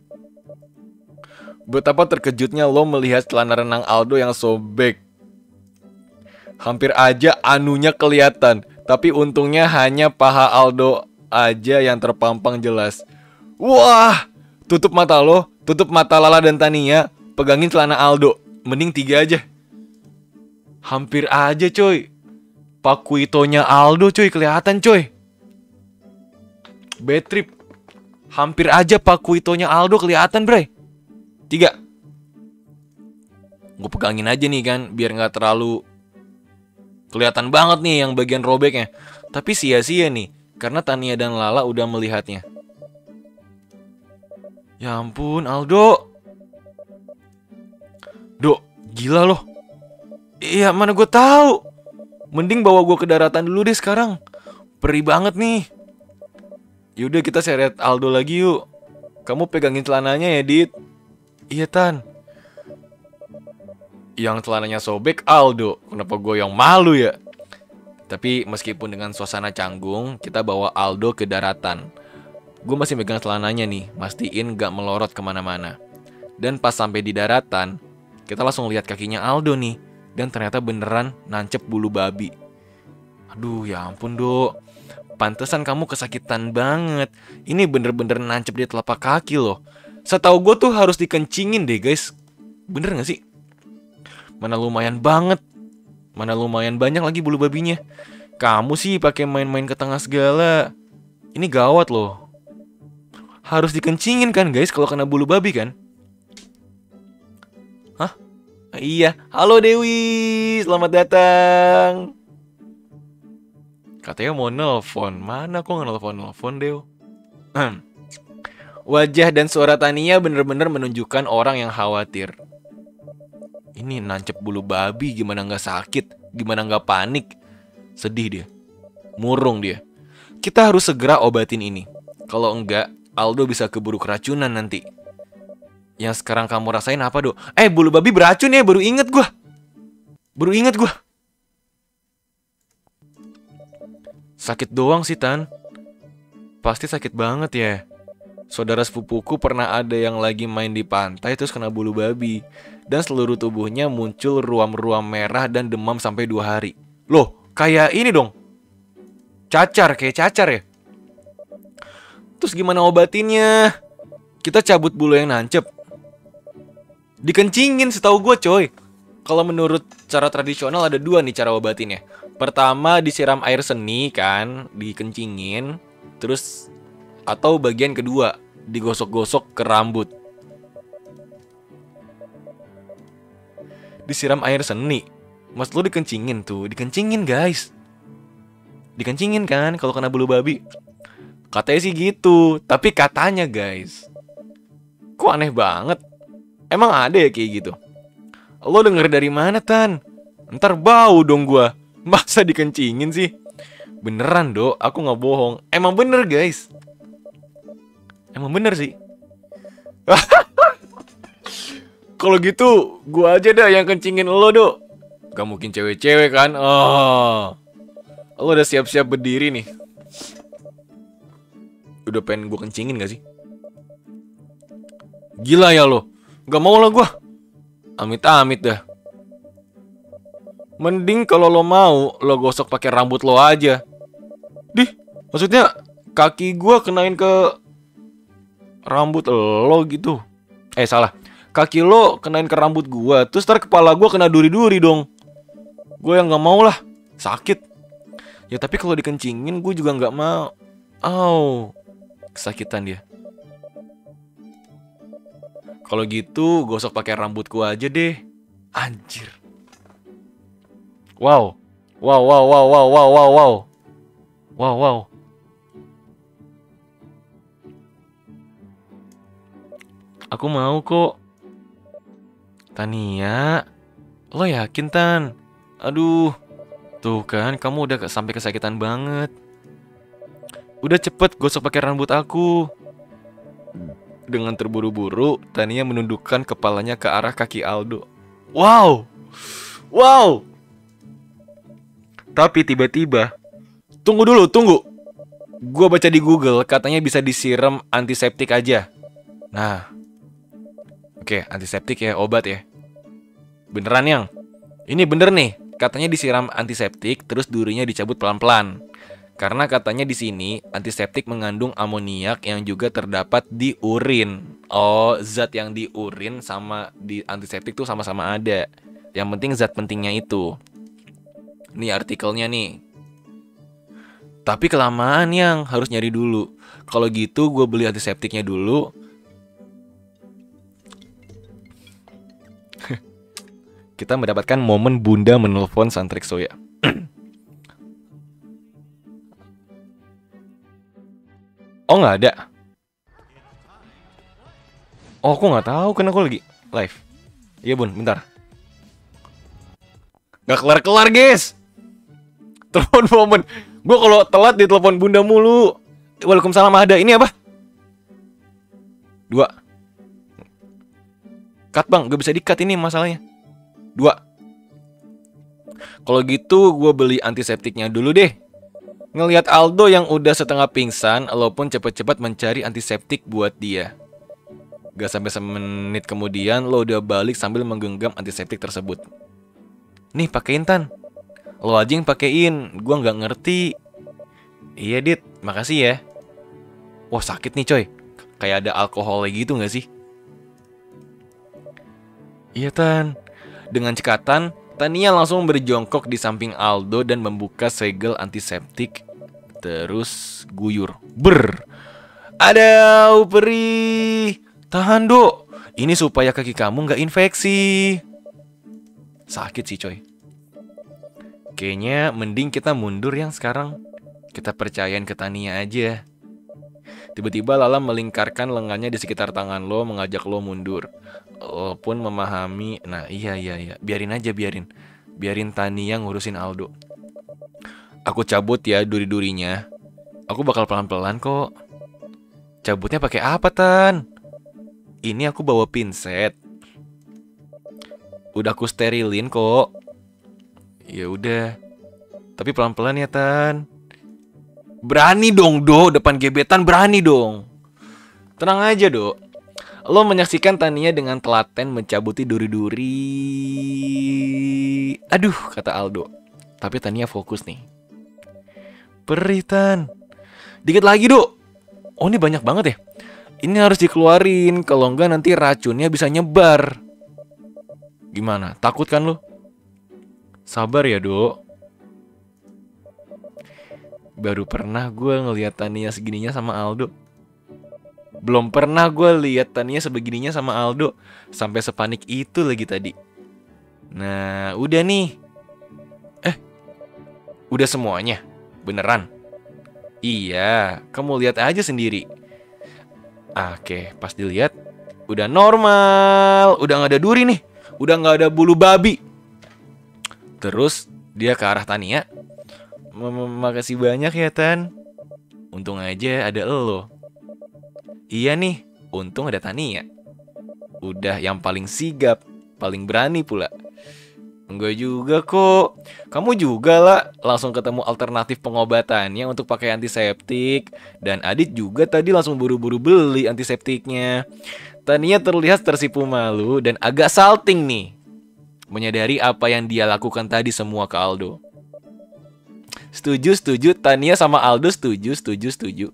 [SPEAKER 1] Betapa terkejutnya lo melihat celana renang Aldo yang sobek. Hampir aja anunya kelihatan. Tapi untungnya hanya paha Aldo aja yang terpampang jelas. Wah, tutup mata lo, tutup mata Lala dan Tania, pegangin celana Aldo. Mending tiga aja. Hampir aja coy. Pakuitonya Aldo coy, kelihatan coy. Bad trip. Hampir aja pakuitonya Aldo kelihatan bre. Tiga. Gue pegangin aja nih kan, biar gak terlalu kelihatan banget nih yang bagian robeknya. Tapi sia-sia nih, karena Tania dan Lala udah melihatnya. Ya ampun, Aldo. Dok, gila loh. Iya, mana gue tahu. Mending bawa gue ke daratan dulu deh sekarang. Perih banget nih. Yaudah kita seret Aldo lagi yuk. Kamu pegangin celananya ya, Dit. Iya, Tan. Yang celananya sobek Aldo. Kenapa gue yang malu ya? Tapi meskipun dengan suasana canggung, kita bawa Aldo ke daratan. Gue masih megang celananya nih, mastiin gak melorot kemana-mana. Dan pas sampai di daratan, kita langsung lihat kakinya Aldo nih. Dan ternyata beneran nancep bulu babi. Aduh ya ampun Dok. Pantesan kamu kesakitan banget. Ini bener-bener nancep di telapak kaki loh. Setahu gue tuh harus dikencingin deh guys. Bener gak sih? Mana lumayan banget. Mana lumayan banyak lagi bulu babinya. Kamu sih pakai main-main ke tengah segala. Ini gawat loh. Harus dikencingin kan guys kalau kena bulu babi kan? Hah? Iya. Halo Dewi, selamat datang. Katanya mau nelfon. Mana kok nggak nelfon-nelfon Dew? Wajah dan suara Tania bener-bener menunjukkan orang yang khawatir. Ini nancep bulu babi, gimana nggak sakit, gimana nggak panik. Sedih dia, murung dia. Kita harus segera obatin ini. Kalau enggak, Aldo bisa keburu keracunan nanti. Yang sekarang kamu rasain apa, Dok? Eh, bulu babi beracun ya, baru inget gue. Baru inget gue. Sakit doang sih, Tan. Pasti sakit banget ya. Saudara sepupuku pernah ada yang lagi main di pantai terus kena bulu babi. Dan seluruh tubuhnya muncul ruam-ruam merah dan demam sampai dua hari. Loh, kayak ini dong. Cacar, kayak cacar ya. Terus gimana obatinnya? Kita cabut bulu yang nancep. Dikencingin setahu gue coy. Kalau menurut cara tradisional ada dua nih cara obatinnya. Pertama disiram air seni kan, dikencingin. Terus atau bagian kedua digosok-gosok ke rambut. Disiram air seni. Mas lo dikencingin tuh, dikencingin guys. dikencingin kan kalau kena bulu babi. Katanya sih gitu. Tapi katanya guys, kok aneh banget. Emang ada ya kayak gitu? Lo denger dari mana Tan? Ntar bau dong gua. Masa dikencingin sih? Beneran do, aku gak bohong. Emang bener guys. Emang bener sih. Kalau gitu, gua aja dah yang kencingin lo, do. Gak mungkin cewek-cewek kan? Oh, lo udah siap-siap berdiri nih. Udah pengen gua kencingin gak sih? Gila ya lo. Gak mau lah gua. Amit-amit dah. Mending kalau lo mau, lo gosok pakai rambut lo aja. Dih, maksudnya kaki gua kenain ke rambut lo gitu. Eh salah. Kaki lo kenain ke rambut gua, terus ntar kepala gua kena duri-duri dong. Gue yang gak mau lah, sakit. Ya tapi kalau dikencingin gue juga gak mau. Au, kesakitan dia. Kalau gitu gosok pakai rambutku aja deh. Anjir. Wow. Wow, wow, wow, wow, wow, wow, wow. Wow, wow. Aku mau kok. Tania, lo yakin Tan? Aduh, tuh kan kamu udah sampai kesakitan banget. Udah cepet gosok pakai rambut aku. Dengan terburu-buru, Tania menundukkan kepalanya ke arah kaki Aldo. Wow, wow. Tapi tiba-tiba, tunggu dulu, tunggu. Gua baca di Google katanya bisa disiram antiseptik aja. Nah, oke, antiseptik ya, obat ya. Beneran yang? Ini bener nih, katanya disiram antiseptik terus durinya dicabut pelan-pelan. Karena katanya di sini antiseptik mengandung amoniak yang juga terdapat di urin. Oh, zat yang di urin sama di antiseptik tuh sama-sama ada. Yang penting zat pentingnya itu. Nih artikelnya nih. Tapi kelamaan yang harus nyari dulu. Kalau gitu gue beli antiseptiknya dulu. Kita mendapatkan momen Bunda menelpon Santrikso ya. Oh nggak ada. Oh aku nggak tahu karena aku lagi live. Iya bun, bentar. Gak kelar-kelar guys. Telepon momen. Gue kalau telat ditelepon Bunda mulu. Waalaikumsalam ada. Ini apa? Dua. Cut bang, gak bisa di-cut ini masalahnya. Dua. Kalau gitu gue beli antiseptiknya dulu deh. Ngelihat Aldo yang udah setengah pingsan, lo pun cepet-cepet mencari antiseptik buat dia. Gak sampai semenit kemudian lo udah balik sambil menggenggam antiseptik tersebut. Nih pakein Tan. Lo aja yang pakein, gue nggak ngerti. Iya Dit, makasih ya. Wah sakit nih coy. Kayak ada alkoholnya gitu gak sih? Iya Tan. Dengan cekatan, Tania langsung berjongkok di samping Aldo dan membuka segel antiseptik. Terus guyur. Ber. Ada perih. Tahan dok. Ini supaya kaki kamu gak infeksi. Sakit sih coy. Kayaknya mending kita mundur yang sekarang. Kita percayain ke Tania aja. Tiba-tiba Lala melingkarkan lengannya di sekitar tangan lo, mengajak lo mundur. Lo pun memahami. Nah iya iya iya, biarin aja biarin. Biarin Tania ngurusin Aldo. Aku cabut ya duri-durinya. Aku bakal pelan-pelan kok. Cabutnya pakai apa Tan? Ini aku bawa pinset. Udah aku sterilin kok. Ya udah. Tapi pelan-pelan ya Tan. Berani dong do, depan gebetan berani dong. Tenang aja do. Lo menyaksikan Tania dengan telaten mencabuti duri-duri. Aduh, kata Aldo. Tapi Tania fokus nih. Perih Tan. Dikit lagi do. Oh ini banyak banget ya. Ini harus dikeluarin. Kalau enggak nanti racunnya bisa nyebar. Gimana? Takut kan lo? Sabar ya do. Baru pernah gue ngeliat Tania segininya sama Aldo. Belum pernah gue lihat Tania sebegininya sama Aldo. Sampai sepanik itu lagi tadi. Nah udah nih. Eh udah semuanya? Beneran? Iya, kamu lihat aja sendiri. Oke, pas dilihat udah normal, udah nggak ada duri nih, udah nggak ada bulu babi. Terus dia ke arah Tania. Makasih banyak ya Tan. Untung aja ada elo. Iya nih, untung ada Tania. Udah yang paling sigap, paling berani pula. Enggak juga kok. Kamu juga lah langsung ketemu alternatif pengobatannya untuk pakai antiseptik. Dan Adit juga tadi langsung buru-buru beli antiseptiknya. Tania terlihat tersipu malu dan agak salting nih, menyadari apa yang dia lakukan tadi semua ke Aldo. Setuju, setuju. Tania sama Aldo setuju, setuju, setuju.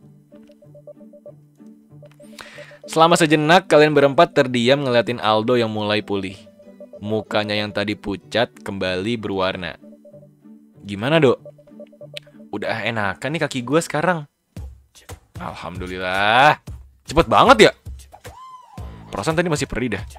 [SPEAKER 1] Selama sejenak kalian berempat terdiam ngeliatin Aldo yang mulai pulih. Mukanya yang tadi pucat kembali berwarna. Gimana, Dok? Udah enakan nih kaki gue sekarang. Alhamdulillah. Cepet banget ya. Perasaan tadi masih perih dah.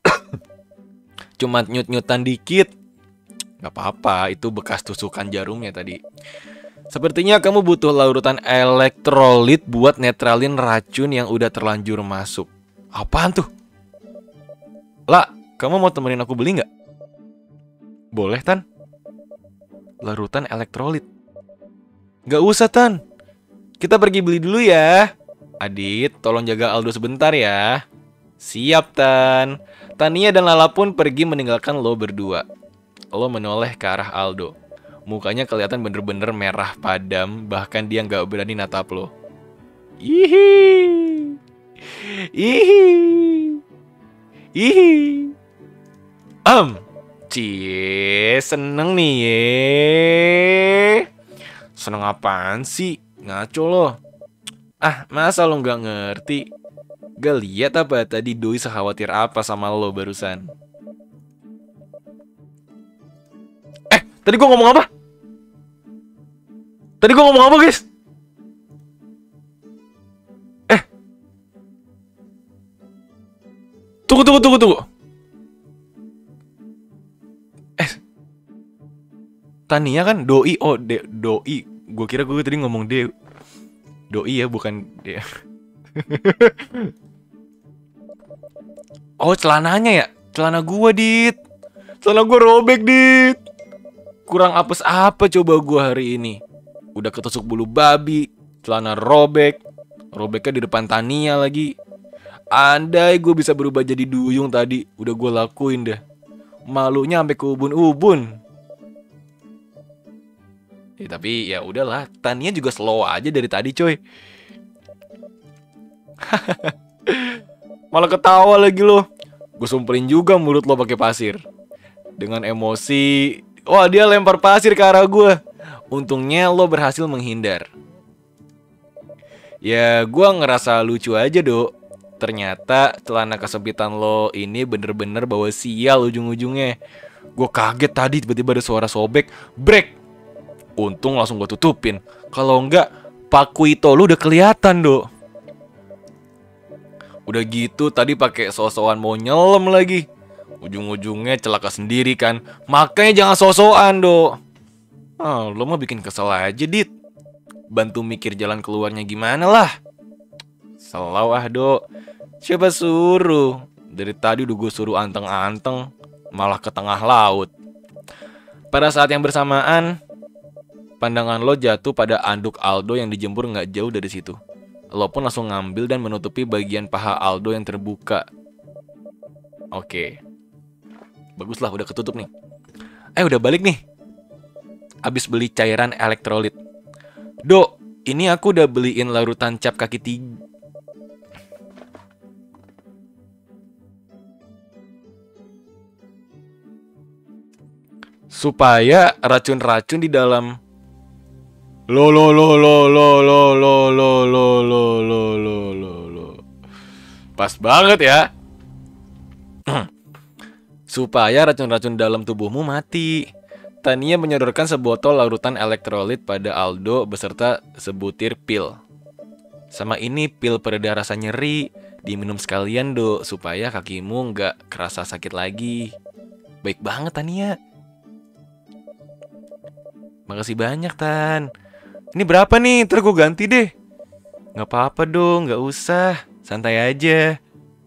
[SPEAKER 1] Cuma nyut-nyutan dikit. Gak apa-apa, itu bekas tusukan jarumnya tadi. Sepertinya kamu butuh larutan elektrolit buat netralin racun yang udah terlanjur masuk. Apaan tuh? Lah, kamu mau temenin aku beli nggak? Boleh, Tan. Larutan elektrolit. Gak usah, Tan. Kita pergi beli dulu ya. Adit, tolong jaga Aldo sebentar ya. Siap, Tan. Tania dan Lala pun pergi meninggalkan lo berdua. Lo menoleh ke arah Aldo. Mukanya kelihatan bener-bener merah padam. Bahkan dia gak berani natap lo. Ihi. Ihi. Ihi. Am. Cie, seneng nih ye. Seneng apaan sih? Ngaco lo. Ah, masa lo gak ngerti? Gak lihat apa tadi Doi sekhawatir apa sama lo barusan? Eh, tadi gue ngomong apa? Tadi gue ngomong apa, guys? Eh. Tunggu, tunggu, tunggu, tunggu. Eh. Tania kan Doi, oh de, Doi. Gue kira gue tadi ngomong de. Doi ya, bukan de. Oh, celananya ya? Celana gua, Dit. Celana gua robek, Dit. Kurang apes apa coba gua hari ini? Udah ketusuk bulu babi, celana robek. Robeknya di depan Tania lagi. Andai gua bisa berubah jadi duyung tadi, udah gua lakuin dah. Malunya sampai ke ubun-ubun. Ya, tapi ya udahlah, Tania juga slow aja dari tadi, coy. Malah ketawa lagi lo. Gue sumpelin juga mulut lo pakai pasir. Dengan emosi, wah dia lempar pasir ke arah gue. Untungnya lo berhasil menghindar. Ya gue ngerasa lucu aja, Dok. Ternyata celana kesempitan lo ini bener-bener bawa sial ujung-ujungnya. Gue kaget tadi tiba-tiba ada suara sobek. Break. Untung langsung gue tutupin. Kalau enggak, pakuito lo udah kelihatan, Dok. Udah gitu tadi pakai sosokan mau nyelam lagi. Ujung-ujungnya celaka sendiri kan. Makanya jangan sosokan, Dok. Ah, lo mah bikin kesel aja, Dit. Bantu mikir jalan keluarnya gimana lah. Selau ah, Dok. Siapa suruh? Dari tadi udah gue suruh anteng-anteng, malah ke tengah laut. Pada saat yang bersamaan, pandangan lo jatuh pada anduk Aldo yang dijemur gak jauh dari situ. Lo pun langsung ngambil dan menutupi bagian paha Aldo yang terbuka. Oke. Baguslah, udah ketutup nih. Eh, udah balik nih. Abis beli cairan elektrolit. Dok, ini aku udah beliin larutan cap kaki tiga. Supaya racun-racun di dalam Lo lo lo lo lo lo lo lo lo lo lo lo lo lo. Pas banget ya. Supaya racun-racun dalam tubuhmu mati. Tania menyodorkan sebotol larutan elektrolit pada Aldo beserta sebutir pil. Sama ini pil pereda rasa nyeri. Diminum sekalian, Dok, supaya kakimu nggak kerasa sakit lagi. Baik banget, Tania. Makasih banyak, Tan. Ini berapa nih? Ntar gue ganti deh. Gak apa-apa dong, gak usah. Santai aja.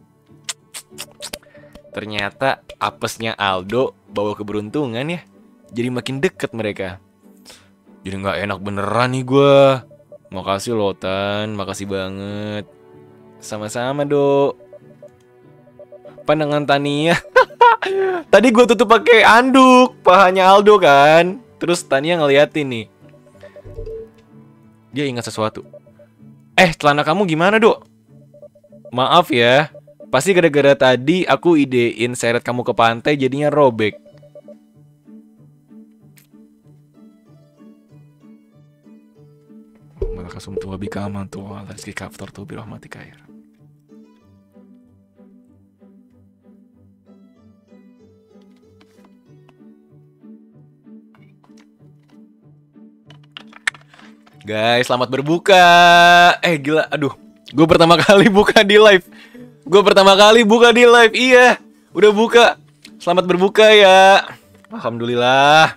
[SPEAKER 1] Ternyata apesnya Aldo bawa keberuntungan ya. Jadi makin deket mereka. Jadi gak enak beneran nih gue. Makasih loh Tan, makasih banget. Sama-sama Dok. Pandangan Tania. Tadi gue tutup pakai anduk pahanya Aldo kan. Terus Tania ngeliatin nih. Dia ingat sesuatu. Eh, celana kamu gimana, Dok? Maaf ya. Pasti gara-gara tadi aku idein seret kamu ke pantai jadinya robek. Malakasum tuwa bikaman tuwa rizki kaftar tu birahmatika ya. Guys, selamat berbuka. Eh gila, aduh. Gue pertama kali buka di live. Gue pertama kali buka di live. Iya, udah buka. Selamat berbuka ya. Alhamdulillah.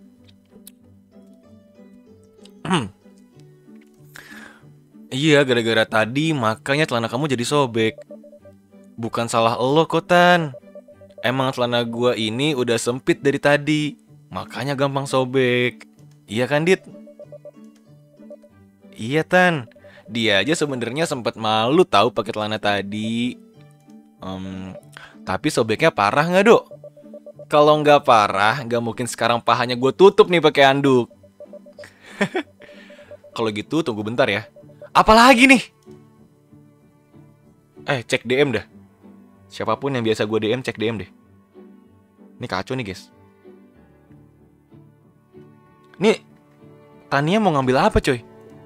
[SPEAKER 1] Iya, gara-gara tadi makanya celana kamu jadi sobek. Bukan salah lo kok, Tan. Emang celana gue ini udah sempit dari tadi. Makanya gampang sobek. Iya kan, Dit? Iya Tan, dia aja sebenarnya sempat malu tahu pakai celana tadi. Um, tapi sobeknya parah nggak Dok? Kalau nggak parah, nggak mungkin sekarang pahanya gue tutup nih pakai anduk. Kalau gitu tunggu bentar ya. Apalagi nih? Eh cek D M dah. Siapapun yang biasa gue D M cek D M deh. Ini kacau nih guys. Nih Tania mau ngambil apa coy?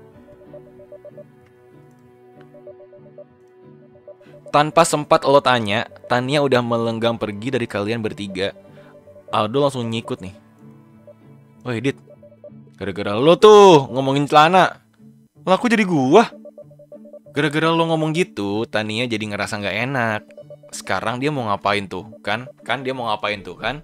[SPEAKER 1] Tanpa sempat lo tanya, Tania udah melenggang pergi dari kalian bertiga. Aldo langsung ngikut nih. Woi Dit, gara-gara lo tuh ngomongin celana, lah aku jadi gua. Gara-gara lo ngomong gitu, Tania jadi ngerasa gak enak. Sekarang dia mau ngapain tuh, kan? Kan dia mau ngapain tuh, kan?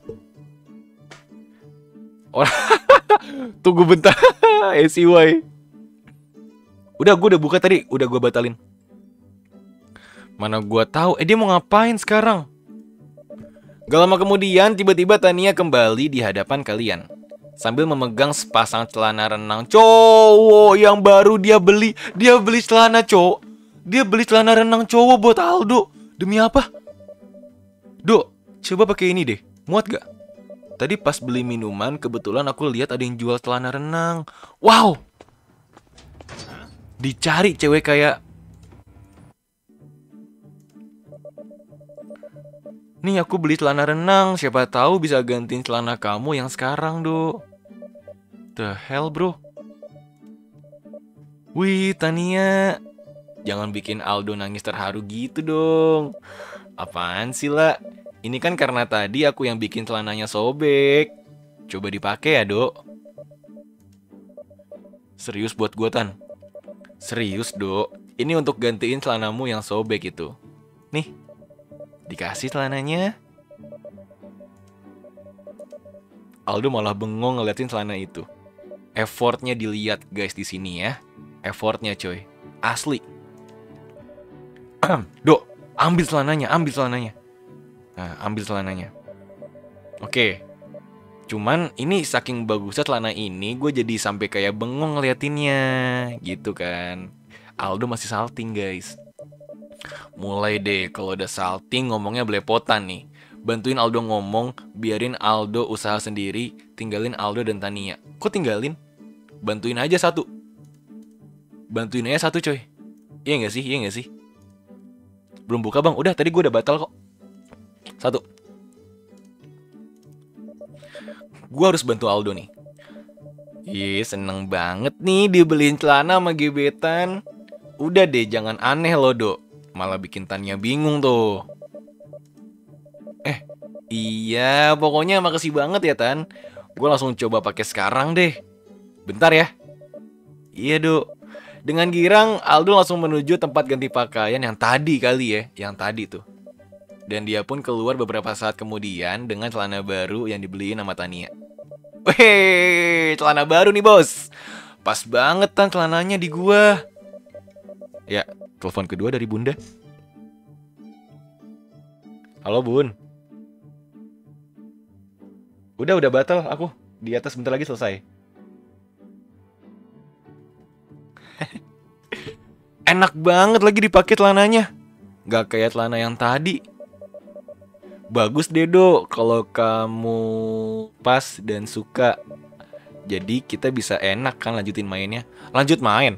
[SPEAKER 1] Oh, tunggu bentar, S C Y. Udah, gue udah buka tadi, udah gue batalin. Mana gua tahu, eh dia mau ngapain sekarang? Gak lama kemudian, tiba-tiba Tania kembali di hadapan kalian sambil memegang sepasang celana renang cowok yang baru dia beli. Dia beli celana cowok. Dia beli celana renang cowok buat Aldo. Demi apa? Dok, coba pakai ini deh. Muat gak? Tadi pas beli minuman, kebetulan aku lihat ada yang jual celana renang. Wow! Dicari cewek kayak nih aku beli celana renang, siapa tahu bisa gantiin celana kamu yang sekarang, Dok. The hell, bro? Wih, Tania. Jangan bikin Aldo nangis terharu gitu dong. Apaan sih, lah? Ini kan karena tadi aku yang bikin celananya sobek. Coba dipakai ya, Dok. Serius buat gua, Tan. Serius, Dok. Ini untuk gantiin celanamu yang sobek itu. Nih. Dikasih celananya. Aldo malah bengong ngeliatin celana itu. Effortnya dilihat guys di sini ya. Effortnya coy. Asli. Dok, ambil celananya, ambil celananya. Nah, ambil celananya. Oke. Cuman ini saking bagusnya celana ini, gue jadi sampai kayak bengong ngeliatinnya. Gitu kan. Aldo masih salting guys. Mulai deh kalau udah salting ngomongnya belepotan nih. Bantuin Aldo ngomong, biarin Aldo usaha sendiri, tinggalin Aldo dan Tania. Kok tinggalin? Bantuin aja satu. Bantuin aja satu coy. Iya gak sih? Iya gak sih? Belum buka bang, udah tadi gue udah batal kok. Satu. Gue harus bantu Aldo nih. Ih seneng banget nih dibeliin celana sama gebetan. Udah deh jangan aneh loh Dok. Malah bikin Tania bingung tuh. Eh, iya, pokoknya makasih banget ya Tan. Gue langsung coba pakai sekarang deh. Bentar ya. Iya Dok. Dengan girang, Aldo langsung menuju tempat ganti pakaian yang tadi kali ya, yang tadi tuh. Dan dia pun keluar beberapa saat kemudian dengan celana baru yang dibeliin sama Tania. Weh, celana baru nih bos. Pas banget Tan celananya di gua. Ya, telepon kedua dari Bunda. Halo Bun. Udah, udah batal aku. Di atas bentar lagi selesai. Enak banget lagi dipakai celananya. Gak kayak celana yang tadi. Bagus deh Dok, kalau kamu pas dan suka. Jadi kita bisa enak kan lanjutin mainnya. Lanjut main.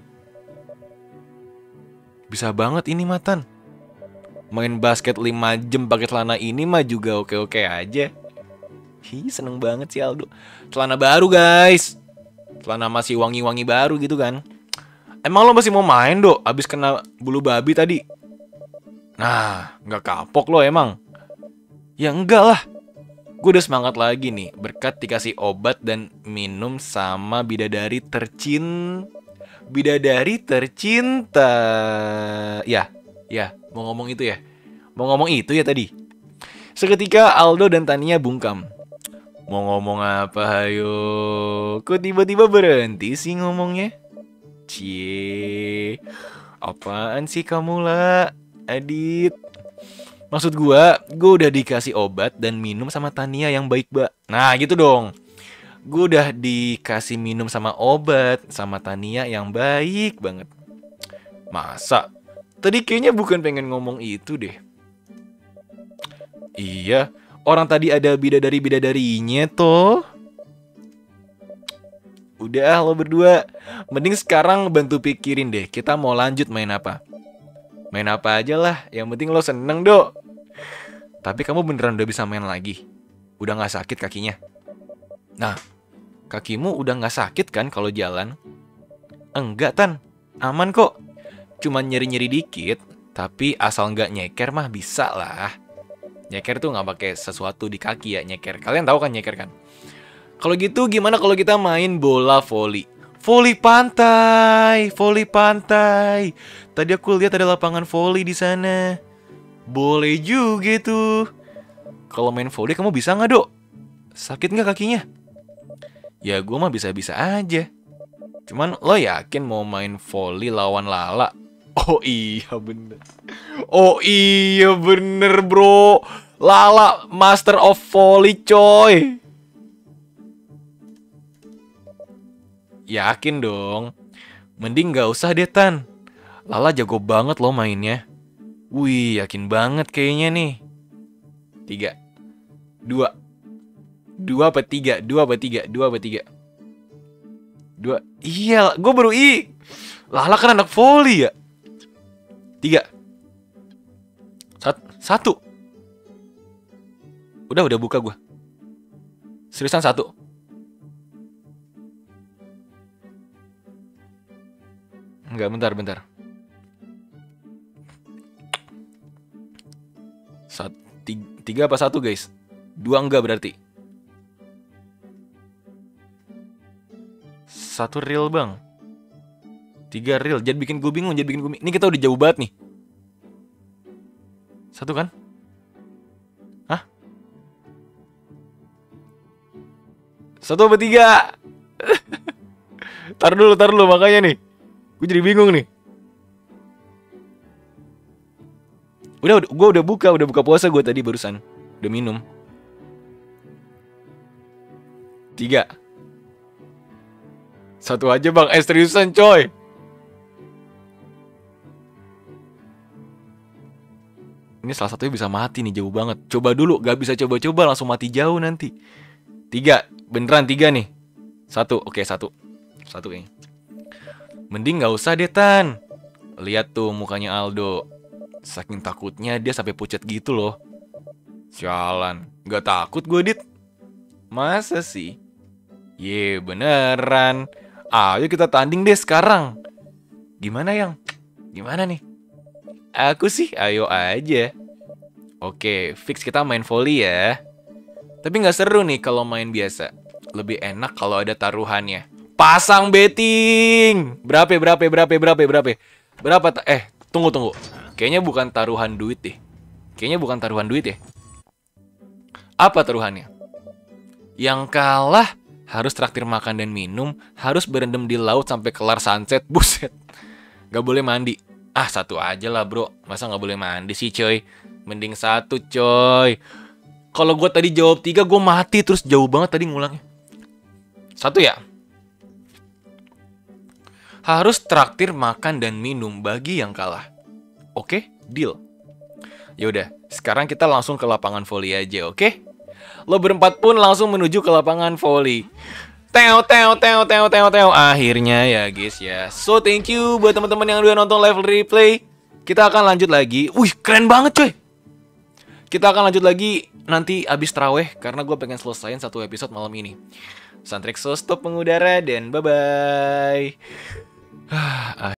[SPEAKER 1] Bisa banget ini Matan. Main basket lima jam pakai celana ini mah juga oke-oke aja. Hi, seneng banget sih Aldo. Celana baru guys. Celana masih wangi-wangi baru gitu kan. Emang lo masih mau main Dok? Abis kena bulu babi tadi. Nah, gak kapok lo emang. Ya enggak lah. Gue udah semangat lagi nih. Berkat dikasih obat dan minum sama bidadari tercin Bidadari tercinta. Ya, ya, mau ngomong itu ya. Mau ngomong itu ya tadi. Seketika Aldo dan Tania bungkam. Mau ngomong apa ayo? Kok tiba-tiba berhenti sih ngomongnya? Cie. Apaan sih kamu lah, Adit? Maksud gua, gua udah dikasih obat dan minum sama Tania yang baik, Mbak. Nah, gitu dong. Gue udah dikasih minum sama obat sama Tania yang baik banget. Masa? Tadi kayaknya bukan pengen ngomong itu deh. Iya, orang tadi ada bidadari-bidadarinya toh. Udah lo berdua, mending sekarang bantu pikirin deh, kita mau lanjut main apa. Main apa aja lah, yang penting lo seneng Dok. Tapi kamu beneran udah bisa main lagi? Udah gak sakit kakinya? Nah, kakimu udah gak sakit kan kalau jalan? Enggak Tan, aman kok. Cuma nyeri-nyeri dikit, tapi asal gak nyeker mah bisa lah. Nyeker tuh gak pakai sesuatu di kaki ya, nyeker. Kalian tahu kan nyeker kan? Kalau gitu gimana kalau kita main bola voli? Voli pantai, voli pantai. Tadi aku lihat ada lapangan voli di sana. Boleh juga tuh. Kalau main voli kamu bisa gak Dok? Sakit gak kakinya? Ya gue mah bisa-bisa aja. Cuman lo yakin mau main volley lawan Lala? Oh iya bener. Oh iya bener bro. Lala master of volley coy. Yakin dong. Mending gak usah deh Tan. Lala jago banget lo mainnya. Wih yakin banget kayaknya nih. Tiga. Dua. Dua apa tiga? Dua apa tiga? Dua apa tiga? Dua. Iya, gue baru i. Lala kan anak volley ya. Tiga. Sat satu. Udah, udah buka gue. Seriusan satu. Enggak, bentar, bentar. Sat tiga, tiga apa satu guys? Dua enggak berarti. Satu real bang. Tiga real. Jangan bikin gue bingung. Jangan bikin gue bingung. Ini kita udah jauh banget nih. Satu kan? Hah? Satu apa tiga? Tar dulu, tar dulu. Makanya nih. Gue jadi bingung nih. Udah, udah gue udah buka. Udah buka puasa gue tadi barusan. Udah minum. Tiga. Satu aja bang, eh seriusan coy. Ini salah satunya bisa mati nih, jauh banget. Coba dulu, gak bisa coba-coba langsung mati jauh nanti. Tiga, beneran tiga nih. Satu, oke satu. Satu ini. Mending gak usah deh Tan. Lihat tuh mukanya Aldo. Saking takutnya dia sampai pucat gitu loh. Sialan, gak takut gue Dit. Masa sih? Ye beneran. Ayo kita tanding deh sekarang. Gimana yang? Gimana nih? Aku sih ayo aja. Oke, fix kita main volley ya. Tapi gak seru nih kalau main biasa. Lebih enak kalau ada taruhannya. Pasang betting. Berapa, berapa, berapa, berapa, berapa? Berapa? Eh, tunggu, tunggu. Kayaknya bukan taruhan duit deh. Kayaknya bukan taruhan duit ya. Apa taruhannya? Yang kalah harus traktir makan dan minum, harus berendam di laut sampai kelar sunset. Buset. Gak boleh mandi. Ah, satu aja lah bro. Masa gak boleh mandi sih coy? Mending satu coy. Kalau gue tadi jawab tiga, gue mati terus jauh banget tadi ngulangnya. Satu ya. Harus traktir makan dan minum bagi yang kalah. Oke, deal. Yaudah, sekarang kita langsung ke lapangan voli aja, oke? Lo berempat pun langsung menuju ke lapangan voli. Teo, teo, teo, teo, teo, teo. Akhirnya ya guys ya. So thank you buat teman-teman yang udah nonton live replay. Kita akan lanjut lagi. Wih, keren banget coy. Kita akan lanjut lagi nanti abis terawih, karena gue pengen selesaiin satu episode malam ini. Santrixo stop mengudara dan bye-bye.